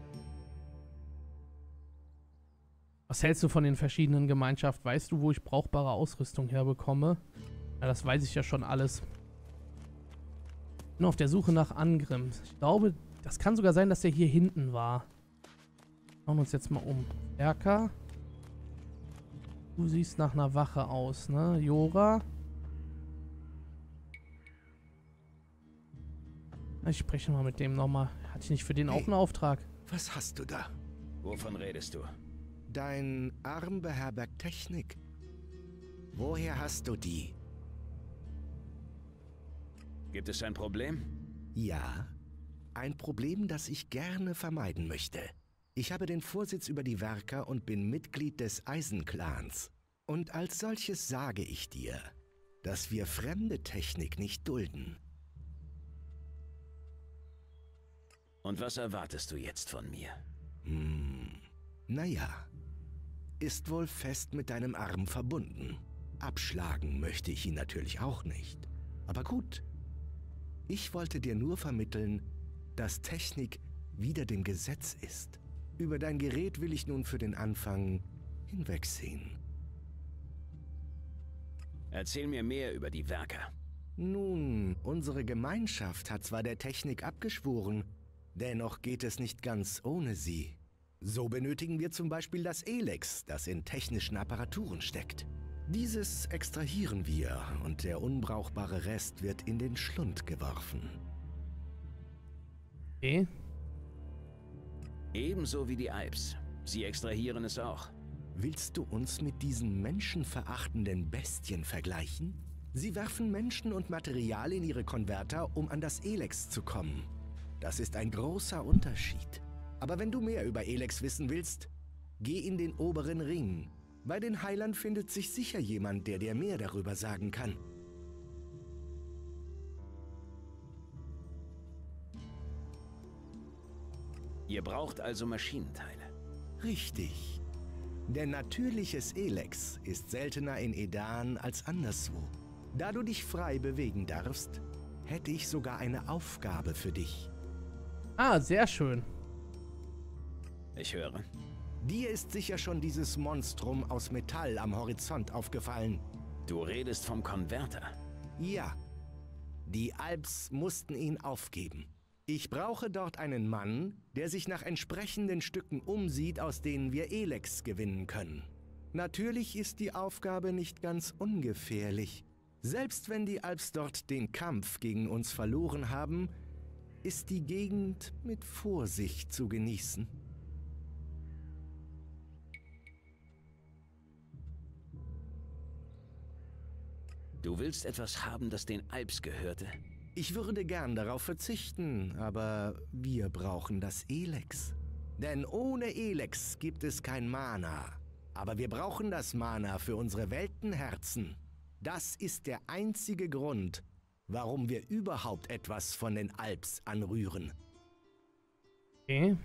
Was hältst du von den verschiedenen Gemeinschaften? Weißt du, wo ich brauchbare Ausrüstung herbekomme? Ja, das weiß ich ja schon alles. Ich bin auf der Suche nach Angrim. Ich glaube, das kann sogar sein, dass der hier hinten war. Schauen wir uns jetzt mal um. Erka. Du siehst nach einer Wache aus, ne? Jora. Ich spreche mal mit dem nochmal. Hatte ich nicht für den auch einen Auftrag? Was hast du da? Wovon redest du? Dein Arm beherbergt Technik. Woher hast du die? Gibt es ein Problem? Ja, ein Problem, das ich gerne vermeiden möchte. Ich habe den Vorsitz über die Werker und bin Mitglied des Eisenclans. Und als solches sage ich dir, dass wir fremde Technik nicht dulden. Und was erwartest du jetzt von mir? Naja, ist wohl fest mit deinem Arm verbunden. Abschlagen möchte ich ihn natürlich auch nicht. Aber gut, ich wollte dir nur vermitteln, dass Technik wider dem Gesetz ist. Über dein Gerät will ich nun für den Anfang hinwegsehen. Erzähl mir mehr über die Werker. Nun, unsere Gemeinschaft hat zwar der Technik abgeschworen, dennoch geht es nicht ganz ohne sie. So benötigen wir zum Beispiel das Elex, das in technischen Apparaturen steckt. Dieses extrahieren wir und der unbrauchbare Rest wird in den Schlund geworfen. Okay. Ebenso wie die Alps. Sie extrahieren es auch. Willst du uns mit diesen menschenverachtenden Bestien vergleichen? Sie werfen Menschen und Material in ihre Konverter, um an das Elex zu kommen. Das ist ein großer Unterschied. Aber wenn du mehr über Elex wissen willst, geh in den oberen Ring. Bei den Heilern findet sich sicher jemand, der dir mehr darüber sagen kann. Ihr braucht also Maschinenteile. Richtig. Denn natürliches Elex ist seltener in Edan als anderswo. Da du dich frei bewegen darfst, hätte ich sogar eine Aufgabe für dich. Ah, sehr schön. Ich höre. Dir ist sicher schon dieses Monstrum aus Metall am Horizont aufgefallen. Du redest vom Konverter. Ja. Die Alps mussten ihn aufgeben. Ich brauche dort einen Mann, der sich nach entsprechenden Stücken umsieht, aus denen wir Elex gewinnen können. Natürlich ist die Aufgabe nicht ganz ungefährlich. Selbst wenn die Alps dort den Kampf gegen uns verloren haben, ist die Gegend mit Vorsicht zu genießen. Du willst etwas haben, das den Alps gehörte? Ich würde gern darauf verzichten, aber wir brauchen das Elex. Denn ohne Elex gibt es kein Mana. Aber wir brauchen das Mana für unsere Weltenherzen. Das ist der einzige Grund, warum wir überhaupt etwas von den Alps anrühren. Okay.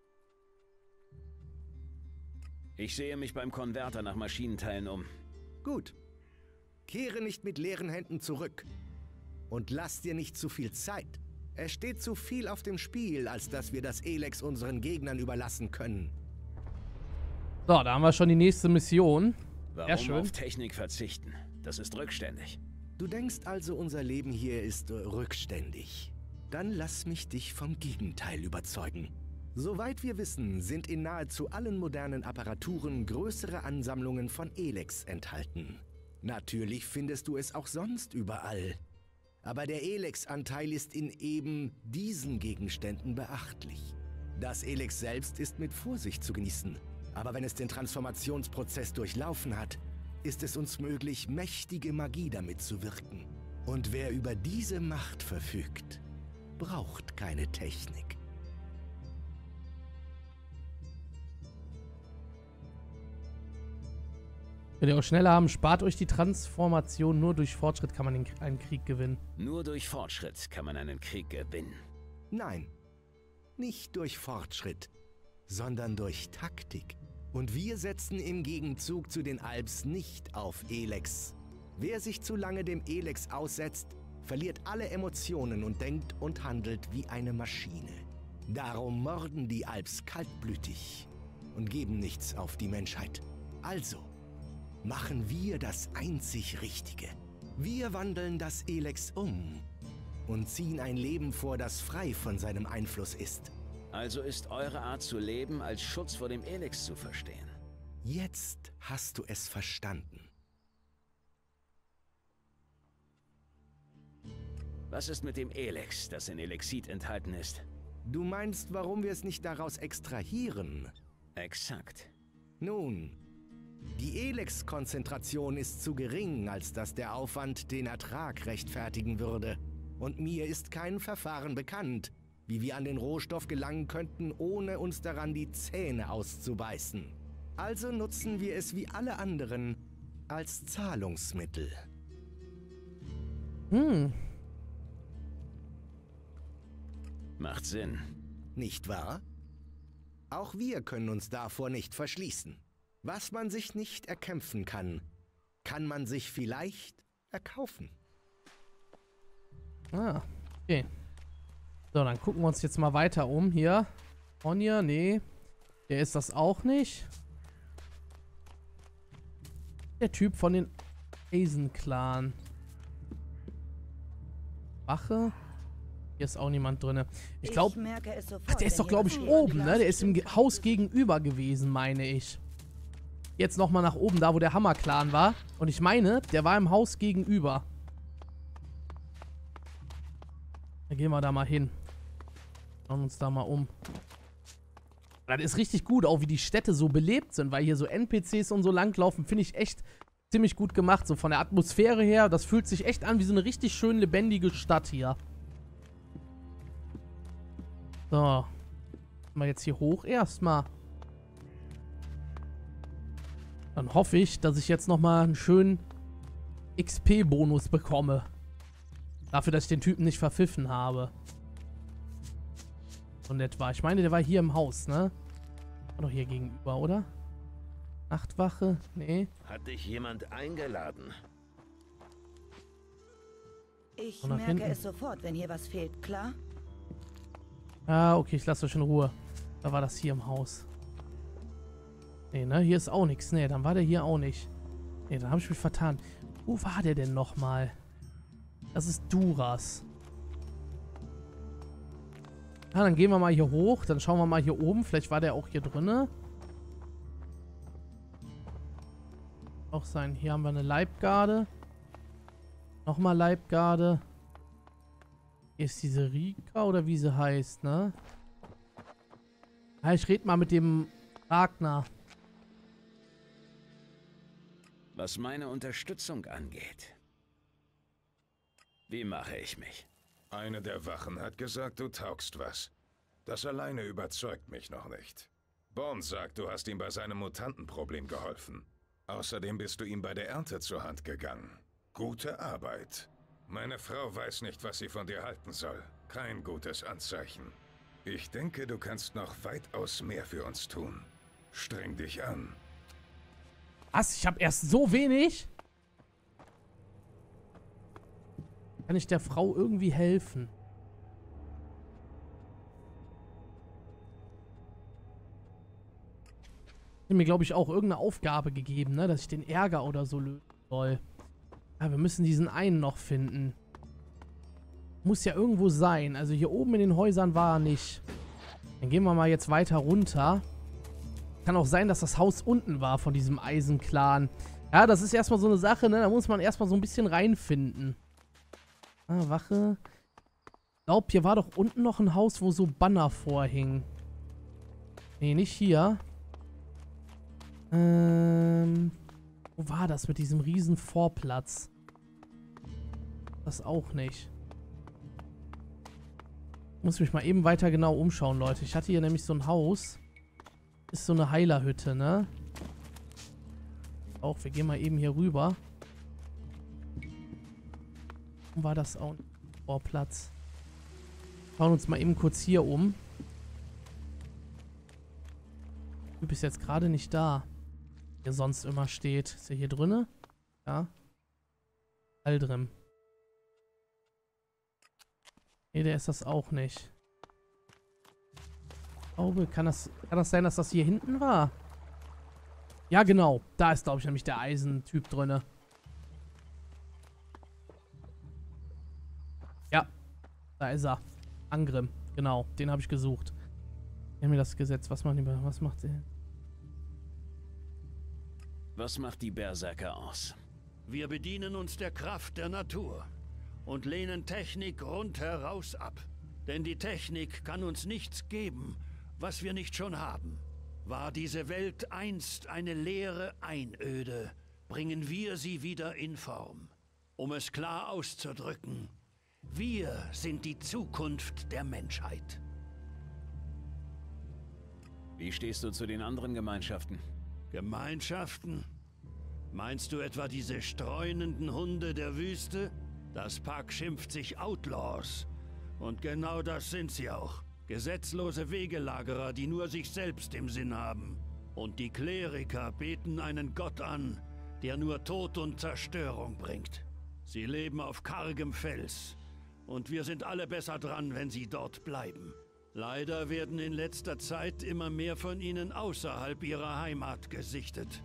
Ich sehe mich beim Konverter nach Maschinenteilen um. Gut. Kehre nicht mit leeren Händen zurück. Und lass dir nicht zu viel Zeit. Es steht zu viel auf dem Spiel, als dass wir das Elex unseren Gegnern überlassen können. So, da haben wir schon die nächste Mission. Sehr Warum schön. auf Technik verzichten? Das ist rückständig. Du denkst also, unser Leben hier ist rückständig. Dann lass mich dich vom Gegenteil überzeugen. Soweit wir wissen, sind in nahezu allen modernen Apparaturen größere Ansammlungen von Elex enthalten. Natürlich findest du es auch sonst überall. Aber der Elex-Anteil ist in eben diesen Gegenständen beachtlich. Das Elex selbst ist mit Vorsicht zu genießen. Aber wenn es den Transformationsprozess durchlaufen hat, ist es uns möglich, mächtige Magie damit zu wirken. Und wer über diese Macht verfügt, braucht keine Technik. Wenn ihr auch schneller haben, spart euch die Transformation. Nur durch Fortschritt kann man einen Krieg gewinnen. Nur durch Fortschritt kann man einen Krieg gewinnen. Nein, nicht durch Fortschritt, sondern durch Taktik. Und wir setzen im Gegenzug zu den Alps nicht auf Elex. Wer sich zu lange dem Elex aussetzt, verliert alle Emotionen und denkt und handelt wie eine Maschine. Darum morden die Alps kaltblütig und geben nichts auf die Menschheit. Also machen wir das einzig Richtige. Wir wandeln das Elex um und ziehen ein Leben vor, das frei von seinem Einfluss ist. Also ist eure Art zu leben als Schutz vor dem Elex zu verstehen. Jetzt hast du es verstanden. Was ist mit dem Elex, das in Elexit enthalten ist? Du meinst, warum wir es nicht daraus extrahieren? Exakt. Nun, die Elex-Konzentration ist zu gering, als dass der Aufwand den Ertrag rechtfertigen würde. Und mir ist kein Verfahren bekannt, wie wir an den Rohstoff gelangen könnten, ohne uns daran die Zähne auszubeißen. Also nutzen wir es wie alle anderen als Zahlungsmittel. Macht Sinn. Nicht wahr? Auch wir können uns davor nicht verschließen. Was man sich nicht erkämpfen kann, kann man sich vielleicht erkaufen. Ah, okay. So, dann gucken wir uns jetzt mal weiter um. Hier. Onja, nee. Der ist das auch nicht. Der Typ von den Eisen-Clan. Wache. Hier ist auch niemand drin. Ich glaube... Ach, der ist doch, glaube ich, oben, ne? Der ist im Haus gegenüber gewesen, meine ich. Jetzt nochmal nach oben, da wo der Hammer-Clan war. Und ich meine, der war im Haus gegenüber. Dann gehen wir da mal hin. Schauen uns da mal um. Das ist richtig gut, auch wie die Städte so belebt sind, weil hier so NPCs und so langlaufen, finde ich echt ziemlich gut gemacht. So von der Atmosphäre her, das fühlt sich echt an wie so eine richtig schön lebendige Stadt hier. So. Mal jetzt hier hoch erstmal. Dann hoffe ich, dass ich jetzt nochmal einen schönen XP-Bonus bekomme. Dafür, dass ich den Typen nicht verpfiffen habe. So nett war. Ich meine, der war hier im Haus, ne? War doch hier gegenüber, oder? Nachtwache? Nee. Hat dich jemand eingeladen? Ich Und nach merke hinten. es sofort, wenn hier was fehlt, klar? Ah, okay, ich lasse euch in Ruhe. Da war das hier im Haus. Nee, ne? Hier ist auch nichts. Nee, dann war der hier auch nicht. Nee, dann habe ich mich vertan. Wo war der denn nochmal? Das ist Duras. Ah, dann gehen wir mal hier hoch. Dann schauen wir mal hier oben. Vielleicht war der auch hier drinne. Auch sein. Hier haben wir eine Leibgarde. Nochmal Leibgarde. Hier ist diese Rika oder wie sie heißt, ne? Ja, ich rede mal mit dem Ragnar. Was meine Unterstützung angeht. Wie mache ich mich? Eine der Wachen hat gesagt, du taugst was. Das alleine überzeugt mich noch nicht. Bourne sagt, du hast ihm bei seinem Mutantenproblem geholfen. Außerdem bist du ihm bei der Ernte zur Hand gegangen. Gute Arbeit. Meine Frau weiß nicht, was sie von dir halten soll. Kein gutes Anzeichen. Ich denke, du kannst noch weitaus mehr für uns tun. Streng dich an. Was? Ich habe erst so wenig? Kann ich der Frau irgendwie helfen? Hat mir, glaube ich, auch irgendeine Aufgabe gegeben, ne? Dass ich den Ärger oder so lösen soll. Ja, wir müssen diesen einen noch finden. Muss ja irgendwo sein. Also hier oben in den Häusern war er nicht. Dann gehen wir mal jetzt weiter runter. Kann auch sein, dass das Haus unten war von diesem Eisenclan. Ja, das ist erstmal so eine Sache, ne? Da muss man erstmal so ein bisschen reinfinden. Ah, Wache. Ich glaube, hier war doch unten noch ein Haus, wo so Banner vorhingen. Nee, nicht hier. Wo war das mit diesem riesen Vorplatz? Das auch nicht. Muss mich mal eben weiter genau umschauen, Leute. Ich hatte hier nämlich so ein Haus. Ist so eine Heilerhütte, ne? Auch, wir gehen mal eben hier rüber. Wo war das auch? Vorplatz. Schauen uns mal eben kurz hier um. Du bist jetzt gerade nicht da. Hier sonst immer steht. Ist er hier drinne? Ja. Aldrim. Nee, der ist das auch nicht. Ich glaube, kann das sein, dass das hier hinten war? Ja, genau. Da ist, glaube ich, nämlich der Eisentyp drinne. Ja. Da ist er. Angrim. Genau. Den habe ich gesucht. Wir haben mir das Gesetz. Was macht der? Was macht die Berserker aus? Wir bedienen uns der Kraft der Natur und lehnen Technik rundheraus ab. Denn die Technik kann uns nichts geben, was wir nicht schon haben. War diese Welt einst eine leere Einöde, bringen wir sie wieder in Form. Um es klar auszudrücken, wir sind die Zukunft der Menschheit. Wie stehst du zu den anderen Gemeinschaften? Gemeinschaften? Meinst du etwa diese streunenden Hunde der Wüste? Das Pack schimpft sich Outlaws. Und genau das sind sie auch. Gesetzlose Wegelagerer, die nur sich selbst im Sinn haben. Und die Kleriker beten einen Gott an, der nur Tod und Zerstörung bringt. Sie leben auf kargem Fels. Und wir sind alle besser dran, wenn sie dort bleiben. Leider werden in letzter Zeit immer mehr von ihnen außerhalb ihrer Heimat gesichtet.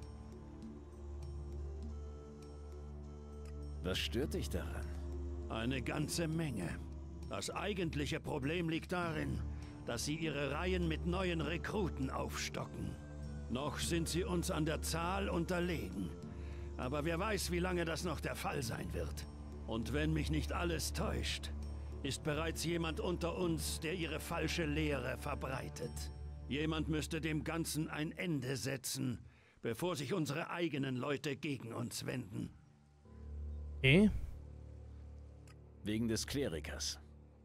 Was stört dich daran? Eine ganze Menge. Das eigentliche Problem liegt darin, dass sie ihre Reihen mit neuen Rekruten aufstocken. Noch sind sie uns an der Zahl unterlegen. Aber wer weiß, wie lange das noch der Fall sein wird. Und wenn mich nicht alles täuscht, ist bereits jemand unter uns, der ihre falsche Lehre verbreitet. Jemand müsste dem Ganzen ein Ende setzen, bevor sich unsere eigenen Leute gegen uns wenden. Okay. Wegen des Klerikers.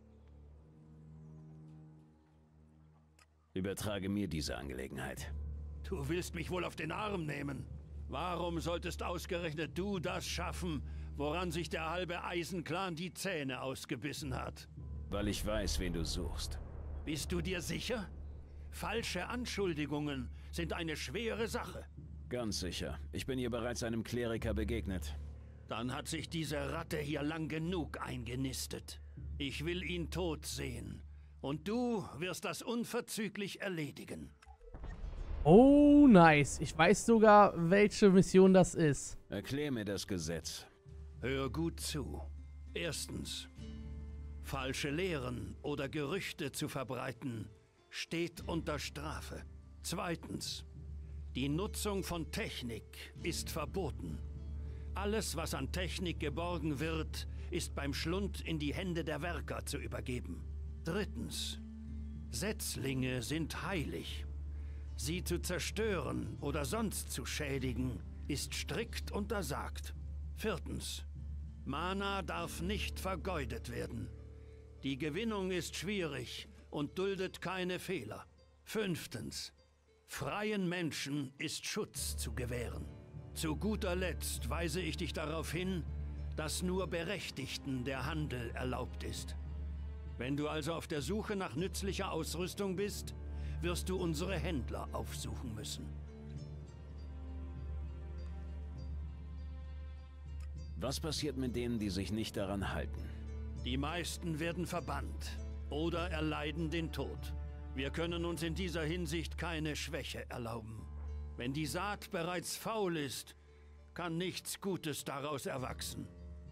Übertrage mir diese Angelegenheit. Du willst mich wohl auf den Arm nehmen. Warum solltest ausgerechnet du das schaffen, woran sich der halbe Eisenclan die Zähne ausgebissen hat? Weil ich weiß, wen du suchst. Bist du dir sicher? Falsche Anschuldigungen sind eine schwere Sache. Ganz sicher. Ich bin hier bereits einem Kleriker begegnet. Dann hat sich diese Ratte hier lang genug eingenistet. Ich will ihn tot sehen. Und du wirst das unverzüglich erledigen. Oh, nice. Ich weiß sogar, welche Mission das ist. Erklär mir das Gesetz. Hör gut zu. Erstens, falsche Lehren oder Gerüchte zu verbreiten, steht unter Strafe. Zweitens, die Nutzung von Technik ist verboten. Alles, was an Technik geborgen wird, ist beim Schlund in die Hände der Werker zu übergeben. Drittens, Setzlinge sind heilig. Sie zu zerstören oder sonst zu schädigen, ist strikt untersagt. Viertens, Mana darf nicht vergeudet werden. Die Gewinnung ist schwierig und duldet keine Fehler. Fünftens, freien Menschen ist Schutz zu gewähren. Zu guter Letzt weise ich dich darauf hin, dass nur Berechtigten der Handel erlaubt ist. Wenn du also auf der Suche nach nützlicher Ausrüstung bist, wirst du unsere Händler aufsuchen müssen. Was passiert mit denen, die sich nicht daran halten? Die meisten werden verbannt oder erleiden den Tod. Wir können uns in dieser Hinsicht keine Schwäche erlauben. Wenn die Saat bereits faul ist, kann nichts Gutes daraus erwachsen.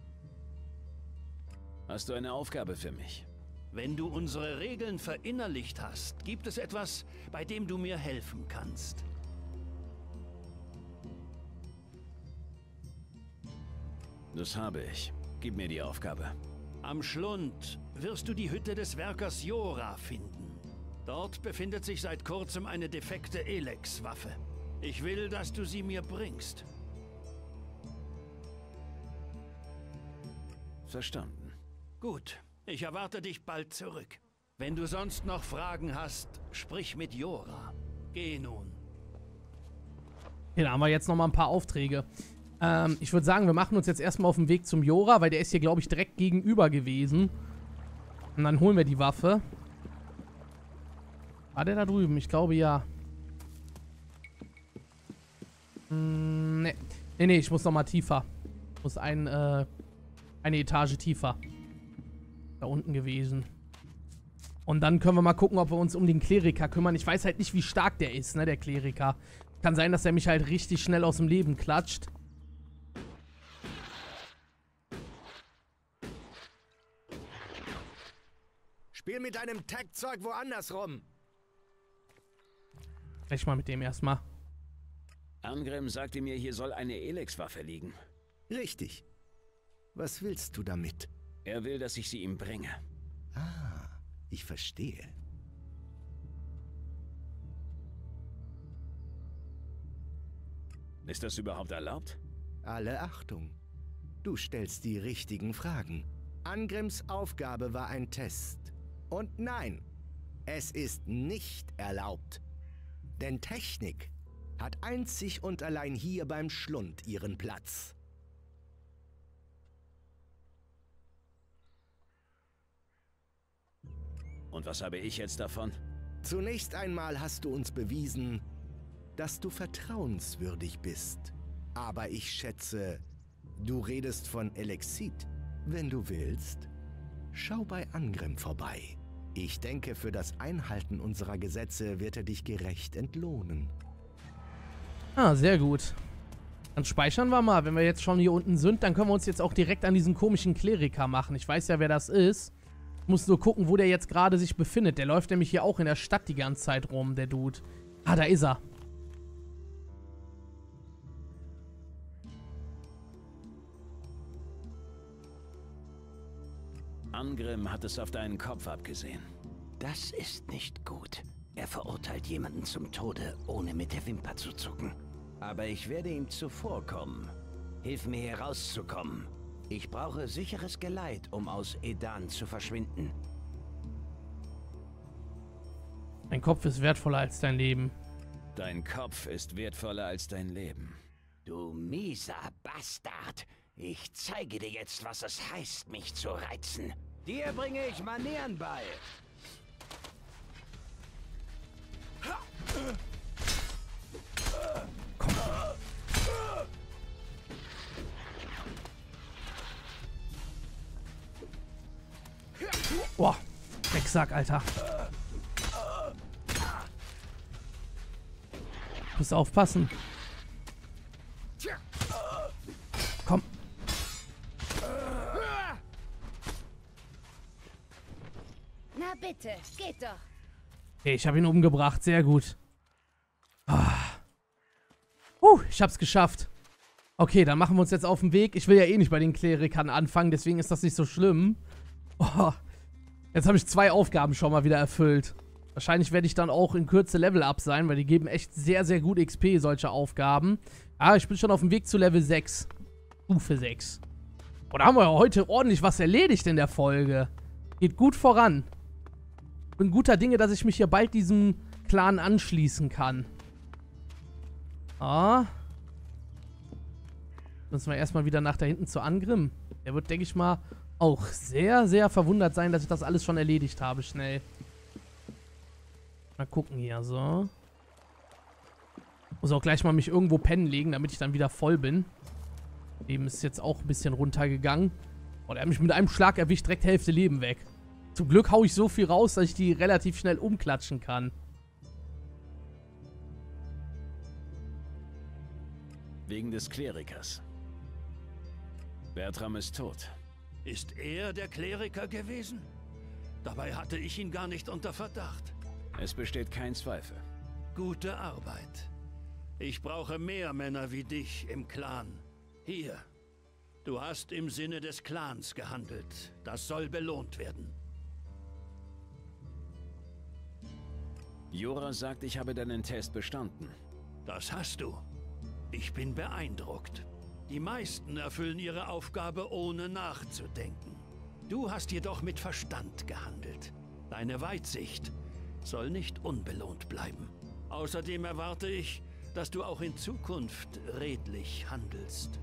Hast du eine Aufgabe für mich? Wenn du unsere Regeln verinnerlicht hast, gibt es etwas, bei dem du mir helfen kannst. Das habe ich. Gib mir die Aufgabe. Am Schlund wirst du die Hütte des Werkers Jora finden. Dort befindet sich seit kurzem eine defekte Elex-Waffe. Ich will, dass du sie mir bringst. Verstanden. Gut, ich erwarte dich bald zurück. Wenn du sonst noch Fragen hast, sprich mit Jora. Geh nun. Hier, da haben wir jetzt noch mal ein paar Aufträge. Ich würde sagen, wir machen uns jetzt erstmal auf den Weg zum Jora, weil der ist hier, glaube ich, direkt gegenüber gewesen. Und dann holen wir die Waffe. War der da drüben? Ich glaube, ja. Nee. Nee, ich muss noch mal tiefer. Ich muss eine Etage tiefer. Da unten gewesen. Und dann können wir mal gucken, ob wir uns um den Kleriker kümmern. Ich weiß halt nicht, wie stark der ist, ne, der Kleriker. Kann sein, dass er mich halt richtig schnell aus dem Leben klatscht. Spiel mit deinem Tech-Zeug woanders rum. Sprech mal mit dem erstmal. Angrim sagte mir, hier soll eine Elex-Waffe liegen. Richtig. Was willst du damit? Er will, dass ich sie ihm bringe. Ah, ich verstehe. Ist das überhaupt erlaubt? Alle Achtung. Du stellst die richtigen Fragen. Angrims Aufgabe war ein Test. Und nein, es ist nicht erlaubt. Denn Technik hat einzig und allein hier beim Schlund ihren Platz. Und was habe ich jetzt davon? Zunächst einmal hast du uns bewiesen, dass du vertrauenswürdig bist. Aber ich schätze, du redest von Elexit. Wenn du willst, schau bei Angrim vorbei. Ich denke, für das Einhalten unserer Gesetze wird er dich gerecht entlohnen. Ah, sehr gut. Dann speichern wir mal. Wenn wir jetzt schon hier unten sind, dann können wir uns jetzt auch direkt an diesen komischen Kleriker machen. Ich weiß ja, wer das ist. Ich muss nur gucken, wo der jetzt gerade sich befindet. Der läuft nämlich hier auch in der Stadt die ganze Zeit rum, der Dude. Ah, da ist er. Angrim hat es auf deinen Kopf abgesehen. Das ist nicht gut. Er verurteilt jemanden zum Tode, ohne mit der Wimper zu zucken. Aber ich werde ihm zuvorkommen. Hilf mir herauszukommen. Ich brauche sicheres Geleit, um aus Edan zu verschwinden. Dein Kopf ist wertvoller als dein Leben. Dein Kopf ist wertvoller als dein Leben. Du mieser Bastard! Ich zeige dir jetzt, was es heißt, mich zu reizen. Dir bringe ich Manieren bei. Komm. Boah, Drecksack, Alter. Muss aufpassen. Komm. Na bitte, geht doch. Okay, ich habe ihn umgebracht. Sehr gut. Ich hab's geschafft. Okay, dann machen wir uns jetzt auf den Weg. Ich will ja eh nicht bei den Klerikern anfangen, deswegen ist das nicht so schlimm. Oh, jetzt habe ich 2 Aufgaben schon mal wieder erfüllt. Wahrscheinlich werde ich dann auch in Kürze Level-Up sein, weil die geben echt sehr, sehr gut XP, solche Aufgaben. Ah, ich bin schon auf dem Weg zu Level 6. Stufe 6. Und da haben wir ja heute ordentlich was erledigt in der Folge. Geht gut voran. Bin guter Dinge, dass ich mich hier bald diesem Clan anschließen kann. Ah. Müssen wir erstmal wieder nach da hinten zu Angrim. Der wird, denke ich mal, auch sehr, sehr verwundert sein, dass ich das alles schon erledigt habe, schnell. Mal gucken hier, so. Muss auch gleich mal mich irgendwo pennen legen, damit ich dann wieder voll bin. Leben ist jetzt auch ein bisschen runtergegangen. Oh, der hat mich mit einem Schlag erwischt, direkt Hälfte Leben weg. Zum Glück haue ich so viel raus, dass ich die relativ schnell umklatschen kann. Wegen des Klerikers. Bertram ist tot. Ist er der Kleriker gewesen? Dabei hatte ich ihn gar nicht unter Verdacht. Es besteht kein Zweifel. Gute Arbeit. Ich brauche mehr Männer wie dich im Clan. Hier. Du hast im Sinne des Clans gehandelt. Das soll belohnt werden. Jora sagt, ich habe deinen Test bestanden. Das hast du. Ich bin beeindruckt. Die meisten erfüllen ihre Aufgabe, ohne nachzudenken. Du hast jedoch mit Verstand gehandelt. Deine Weitsicht soll nicht unbelohnt bleiben. Außerdem erwarte ich, dass du auch in Zukunft redlich handelst.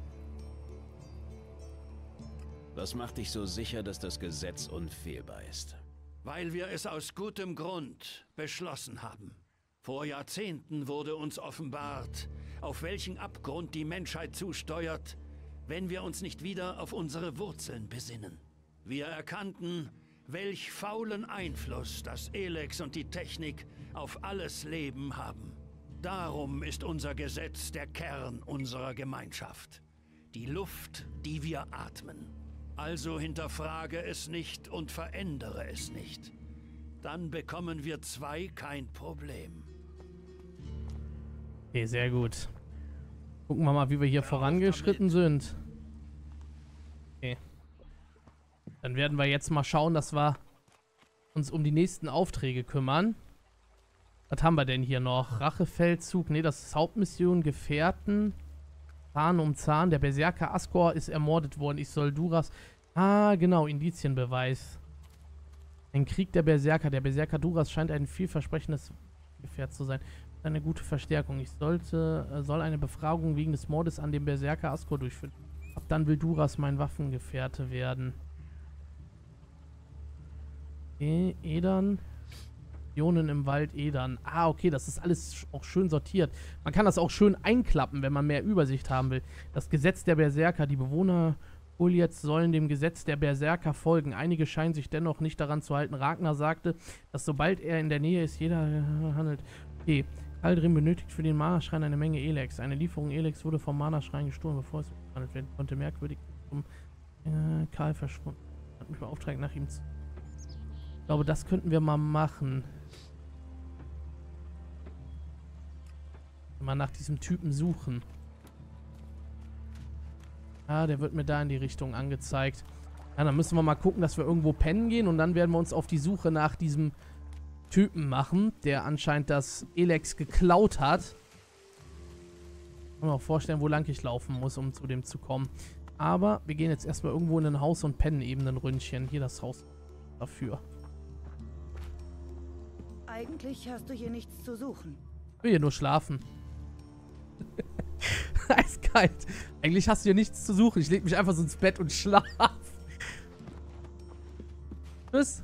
Was macht dich so sicher, dass das Gesetz unfehlbar ist? Weil wir es aus gutem Grund beschlossen haben. Vor Jahrzehnten wurde uns offenbart, auf welchen Abgrund die Menschheit zusteuert, wenn wir uns nicht wieder auf unsere Wurzeln besinnen. Wir erkannten, welch faulen Einfluss das Elex und die Technik auf alles Leben haben. Darum ist unser Gesetz der Kern unserer Gemeinschaft. Die Luft, die wir atmen. Also hinterfrage es nicht und verändere es nicht. Dann bekommen wir zwei kein Problem. Okay, sehr gut. Gucken wir mal, wie wir hier vorangeschritten sind. Okay. Dann werden wir jetzt mal schauen, dass wir uns um die nächsten Aufträge kümmern. Was haben wir denn hier noch? Rachefeldzug. Ne, das ist Hauptmission. Gefährten. Zahn um Zahn. Der Berserker Asgore ist ermordet worden. Ich soll Duras... Ah, genau. Indizienbeweis. Ein Krieg der Berserker. Der Berserker Duras scheint ein vielversprechendes Gefährt zu sein. Eine gute Verstärkung. Ich soll eine Befragung wegen des Mordes an dem Berserker Asgore durchführen. Ab dann will Duras mein Waffengefährte werden. Okay, Edern. Ionen im Wald, Edern. Ah, okay, das ist alles auch schön sortiert. Man kann das auch schön einklappen, wenn man mehr Übersicht haben will. Das Gesetz der Berserker. Die Bewohner Uljets sollen dem Gesetz der Berserker folgen. Einige scheinen sich dennoch nicht daran zu halten. Ragnar sagte, dass sobald er in der Nähe ist, jeder handelt. Okay. Kaldrim benötigt für den Mana-Schrein eine Menge Elex. Eine Lieferung Elex wurde vom Mana-Schrein gestohlen, bevor es behandelt werden konnte. Merkwürdig zum Karl verschwunden. Hat mich beauftragt, nach ihm zu... Ich glaube, das könnten wir mal machen. Mal nach diesem Typen suchen. Ah, der wird mir da in die Richtung angezeigt. Ja, dann müssen wir mal gucken, dass wir irgendwo pennen gehen und dann werden wir uns auf die Suche nach diesem Typen machen, der anscheinend das Elex geklaut hat. Kann mir auch vorstellen, wo lang ich laufen muss, um zu dem zu kommen. Aber wir gehen jetzt erstmal irgendwo in ein Haus und pennen eben ein Ründchen. Hier das Haus dafür. Eigentlich hast du hier nichts zu suchen. Ich will hier nur schlafen. Eiskalt. Eigentlich hast du hier nichts zu suchen. Ich leg mich einfach so ins Bett und schlaf. Tschüss.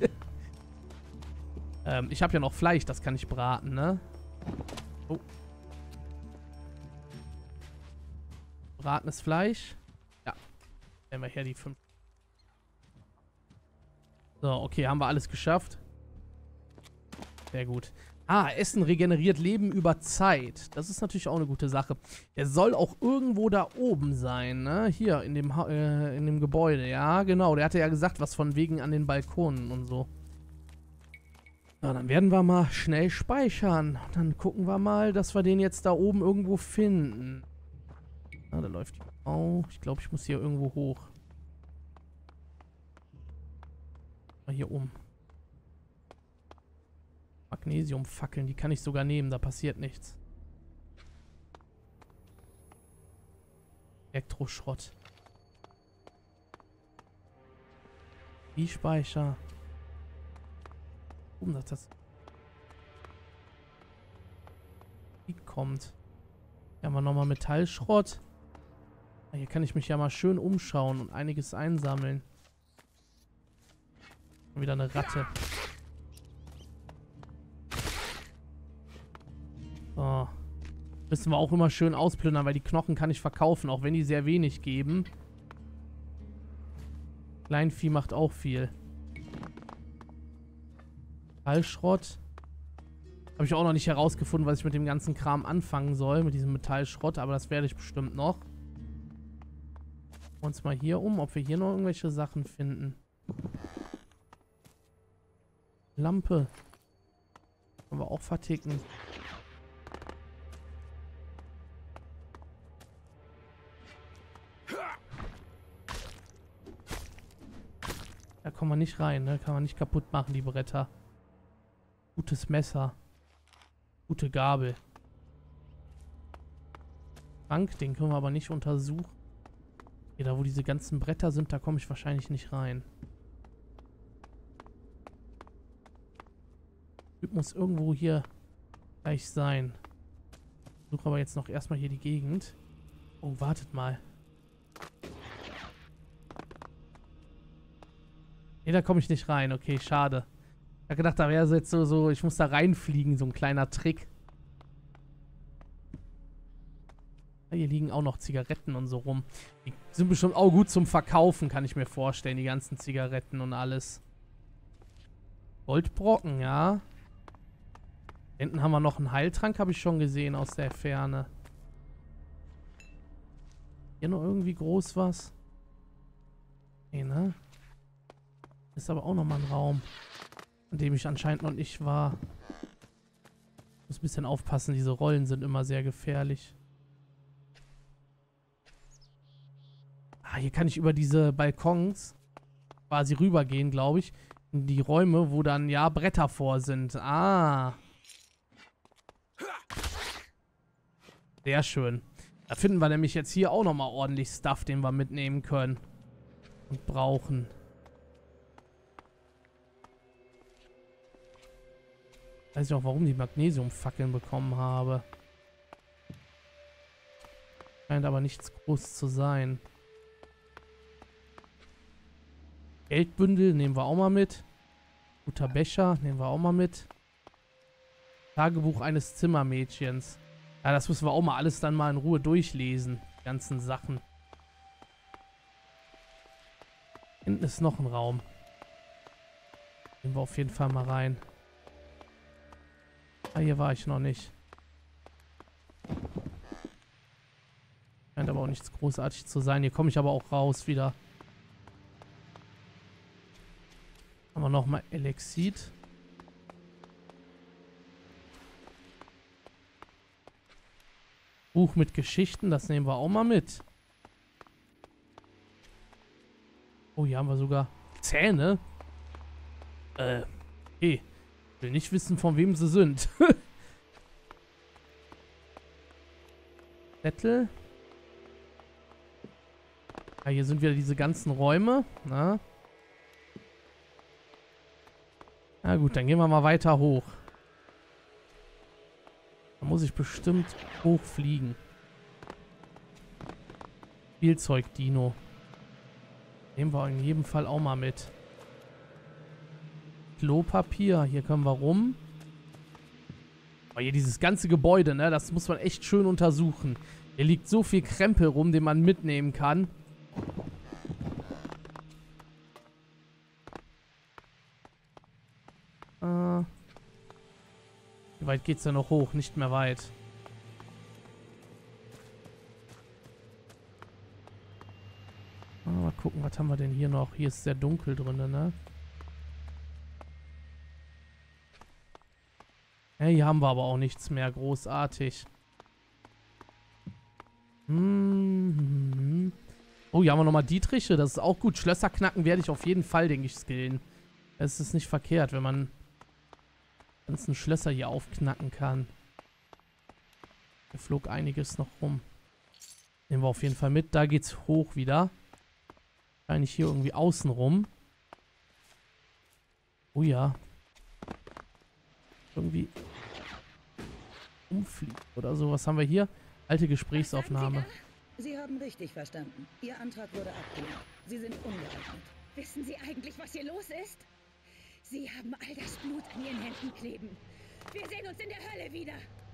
Ich habe ja noch Fleisch, das kann ich braten, ne? Oh. Bratenes Fleisch. Ja. Nehmen wir her die 5. So, okay, haben wir alles geschafft. Sehr gut. Ah, Essen regeneriert Leben über Zeit. Das ist natürlich auch eine gute Sache. Der soll auch irgendwo da oben sein, ne? Hier, in dem Gebäude. Ja, genau. Der hatte ja gesagt, was von wegen an den Balkonen und so. Ja, dann werden wir mal schnell speichern. Dann gucken wir mal, dass wir den jetzt da oben irgendwo finden. Ah, da läuft die Frau. Ich glaube, ich muss hier irgendwo hoch. Mal hier oben. Magnesiumfackeln, die kann ich sogar nehmen, da passiert nichts. Elektroschrott. Die Speicher. Das die kommt. Hier haben wir nochmal Metallschrott. Hier kann ich mich ja mal schön umschauen und einiges einsammeln. Wieder eine Ratte. So. Müssen wir auch immer schön ausplündern, weil die Knochen kann ich verkaufen, auch wenn die sehr wenig geben. Kleinvieh macht auch viel. Metallschrott. Habe ich auch noch nicht herausgefunden, was ich mit dem ganzen Kram anfangen soll, mit diesem Metallschrott, aber das werde ich bestimmt noch. Schauen wir uns mal hier um, ob wir hier noch irgendwelche Sachen finden. Lampe. Können wir auch verticken. Da kommen wir nicht rein, ne? Kann man nicht kaputt machen, die Bretter. Gutes Messer. Gute Gabel. Schrank, den können wir aber nicht untersuchen. Hier, da wo diese ganzen Bretter sind, da komme ich wahrscheinlich nicht rein. Typ muss irgendwo hier gleich sein. Ich suche aber jetzt noch erstmal hier die Gegend. Oh, wartet mal. Ne, da komme ich nicht rein. Okay, schade. Ich habe gedacht, da wäre es jetzt so, ich muss da reinfliegen, so ein kleiner Trick. Ja, hier liegen auch noch Zigaretten und so rum. Die sind bestimmt auch gut zum Verkaufen, kann ich mir vorstellen, die ganzen Zigaretten und alles. Goldbrocken, ja. Hinten haben wir noch einen Heiltrank, habe ich schon gesehen aus der Ferne. Hier noch irgendwie groß was? Nee, ne? Ist aber auch nochmal ein Raum, an dem ich anscheinend noch nicht war. Muss ein bisschen aufpassen, diese Rollen sind immer sehr gefährlich. Ah, hier kann ich über diese Balkons quasi rübergehen, glaube ich. In die Räume, wo dann, ja, Bretter vor sind. Ah. Sehr schön. Da finden wir nämlich jetzt hier auch nochmal ordentlich Stuff, den wir mitnehmen können. Und brauchen. Weiß ich auch, warum die Magnesiumfackeln bekommen habe. Scheint aber nichts groß zu sein. Geldbündel nehmen wir auch mal mit. Guter Becher nehmen wir auch mal mit. Tagebuch eines Zimmermädchens. Ja, das müssen wir auch mal alles dann mal in Ruhe durchlesen. Die ganzen Sachen. Hinten ist noch ein Raum. Gehen wir auf jeden Fall mal rein. Ah, hier war ich noch nicht. Scheint aber auch nichts großartig zu sein. Hier komme ich aber auch raus wieder. Haben wir nochmal Elexit. Buch mit Geschichten, das nehmen wir auch mal mit. Oh, hier haben wir sogar Zähne. Okay. Will nicht wissen, von wem sie sind. Zettel. Ja, hier sind wieder diese ganzen Räume. Na gut, dann gehen wir mal weiter hoch. Da muss ich bestimmt hochfliegen. Spielzeug-Dino. Nehmen wir in jedem Fall auch mal mit. Klopapier. Hier können wir rum. Oh, hier dieses ganze Gebäude, ne? Das muss man echt schön untersuchen. Hier liegt so viel Krempel rum, den man mitnehmen kann. Wie weit geht's denn noch hoch? Nicht mehr weit. Mal gucken, was haben wir denn hier noch? Hier ist sehr dunkel drin, ne? Ja, hier haben wir aber auch nichts mehr großartig. Oh, hier haben wir nochmal Dietriche. Das ist auch gut. Schlösser knacken werde ich auf jeden Fall, denke ich, skillen. Es ist nicht verkehrt, wenn man ganzen Schlösser hier aufknacken kann. Hier flog einiges noch rum. Nehmen wir auf jeden Fall mit. Da geht's hoch wieder. Wahrscheinlich hier irgendwie außen rum. Oh ja. Irgendwie umfliegen oder so. Was haben wir hier? Alte Gesprächsaufnahme. Sie haben richtig verstanden. Ihr Antrag wurde abgelehnt. Sie sind ungeeignet. Wissen Sie eigentlich, was hier los ist? Sie haben all das Blut an Ihren Händen kleben. Wir sehen uns in der Hölle wieder.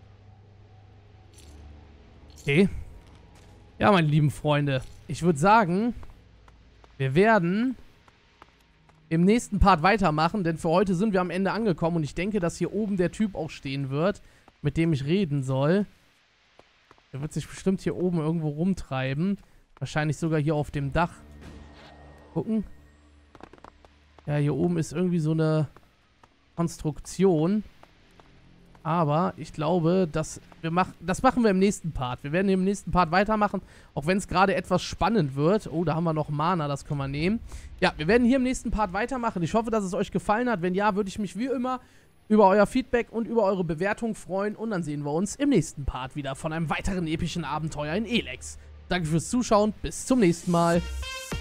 Okay. Ja, meine lieben Freunde. Ich würde sagen, wir werden im nächsten Part weitermachen, denn für heute sind wir am Ende angekommen und ich denke, dass hier oben der Typ auch stehen wird, mit dem ich reden soll. Der wird sich bestimmt hier oben irgendwo rumtreiben. Wahrscheinlich sogar hier auf dem Dach. Gucken. Ja, hier oben ist irgendwie so eine Konstruktion. Aber ich glaube, das machen wir im nächsten Part. Wir werden im nächsten Part weitermachen, auch wenn es gerade etwas spannend wird. Oh, da haben wir noch Mana, das können wir nehmen. Ja, wir werden hier im nächsten Part weitermachen. Ich hoffe, dass es euch gefallen hat. Wenn ja, würde ich mich wie immer über euer Feedback und über eure Bewertung freuen. Und dann sehen wir uns im nächsten Part wieder von einem weiteren epischen Abenteuer in Elex. Danke fürs Zuschauen. Bis zum nächsten Mal.